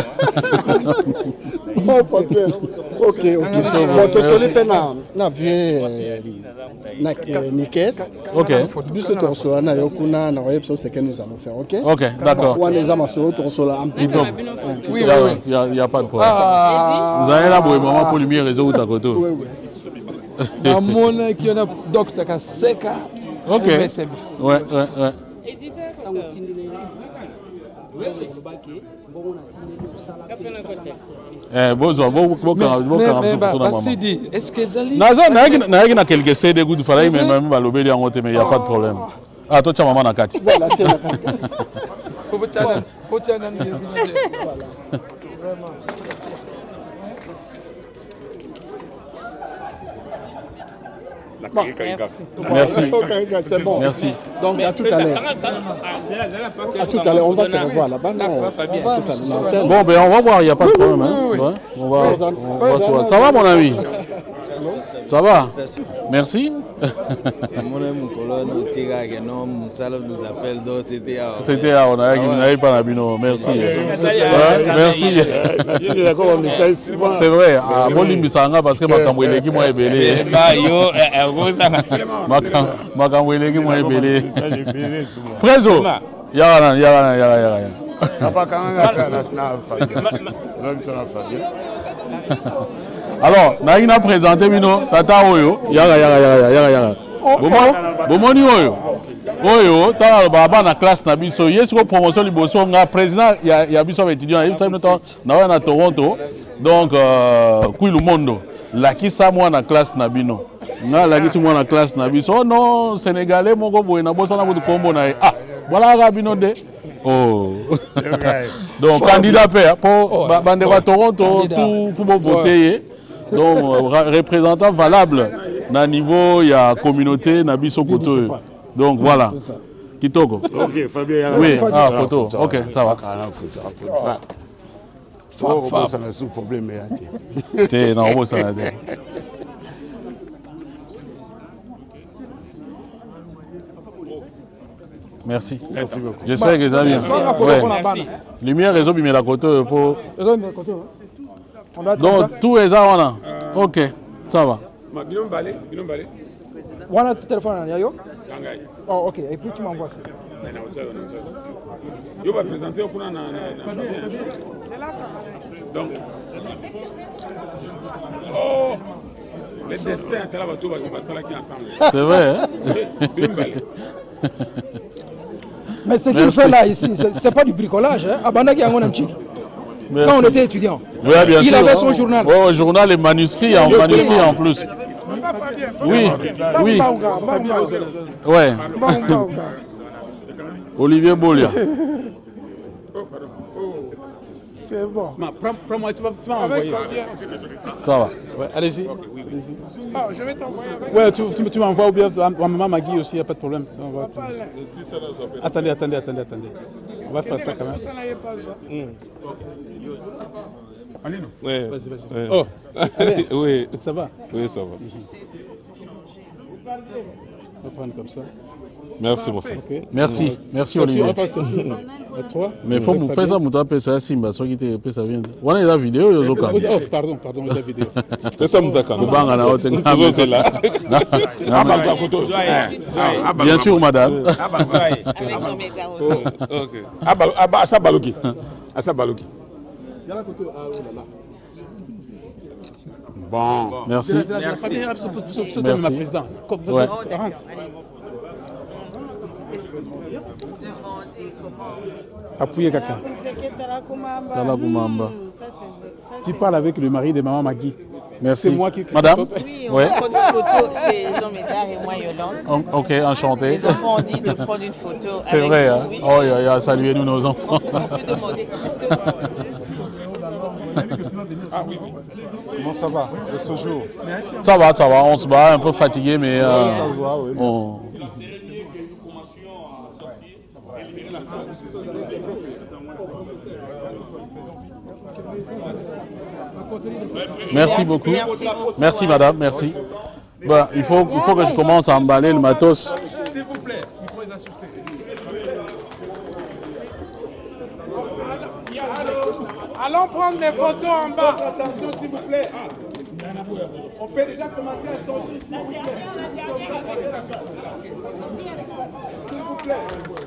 Ok. Bon, tu sois pena na vie na Nikes. Ok. Biso to sola na yokuna na webso ce que nous allons faire, ok? Ok, d'accord. On les a masolo to sola en plutôt. Oui, il y a pas de problème. Vous avez la boue maman pour lumière réseau ta koto. Oui. Na mona qui on a docteur Kaseka. Ok. Ouais. Est-ce que Zali na quelques CD good fallait même balober li ngote mais il y a pas de problème. Ah toi tu maman na kati. Voilà, tiens la Merci. C'est bon. Merci. Donc à tout à l'heure. À tout à l'heure, on va se revoir là-bas. Bon, ben on va voir, il n'y a pas de problème. Hein. On va se voir. Ça va mon ami? Ça va? Merci. C'était à on n'avait pas Nabino. Merci. Merci. C'est vrai. À Bolimbisanga parce que ma cambouille qui m'a ébélé. Ma cambouille qui m'a ébélé. Préso. Yara. Alors, on a présenté Tata Oyo. Yara. Bomoni Oyo, tala baba na classe na biso. Yesko promotion liboso nga président ya biso étudiant na Toronto. Donc Kwilu Mondo. Lakisa moi na classe na bino. Nga lakisi moi na classe na biso. Oh non, Sénégalais moko boye na bosa na bout kombo na. Ah, voilà rabino de. Oh. Donc candidat père pour bande à Toronto tout faut voter. Donc représentant valable na niveau il y a communauté na biso koto. Donc voilà. Kitoko. OK, Fabien. Oui, photo. OK, ça va. Ça n'a pas problème T'es non, ça n'a pas. Merci. Merci beaucoup. J'espère que ça vient. Lumière réseau mais la côté pour. Donc tout est là. OK, ça va. Voilà le téléphone là, yo. Oh, OK, et puis tu m'envoies ça. Yo va présenter au kuna na. Donc. Oh. Le destin est là, tout va se passer ensemble. C'est vrai, hein? Mais ce qu'il fait là, ici, c'est pas du bricolage. Hein? Quand on était étudiant, il avait son journal. Oui, journal et manuscrit en plus. Oui, oui. Ouais. Olivier Bolia. C'est bon. Prends-moi, tu vas envoyer. Ça va. Ouais, allez-y. Ah, je vais t'envoyer avec. Ouais, tu m'envoies ou bien à maman Magui aussi, il n'y a pas de problème. Attendez. On va faire ça quand même. Allez, non. Ouais. Vas-y. Oh, allez. Oui. Ça va? Oui, ça va. On va prendre comme ça. Merci, mon frère. Okay. Merci Olivier. Mais il faut me faire ça, je vais ça Simba, soit qui te ça vient. On a la vidéo, oh, pardon, la vidéo. C'est ça, Moutaka. Bien sûr, madame. Assa Balouki. Bon. Merci. Ouais. Appuyez quelqu'un. Tu parles avec le mari de maman Magui. Merci. C'est moi qui... Madame? Oui, on prend une photo, c'est Jean Médard et moi Yolande. Ok, enchanté. Les enfants ont dit de prendre une photo. C'est vrai, hein? Oui. Oh, saluez-nous nos enfants. On peut demander Ah oui. Comment ça va ce jour? Ça va, on se bat, un peu fatigué, mais on... Merci beaucoup. Merci madame, merci. Bah, il faut que je commence à emballer le matos. S'il vous plaît, il faut les assister. Allons prendre des photos en bas. Attention s'il vous plaît. On peut déjà commencer à sortir s'il vous plaît. S'il vous plaît.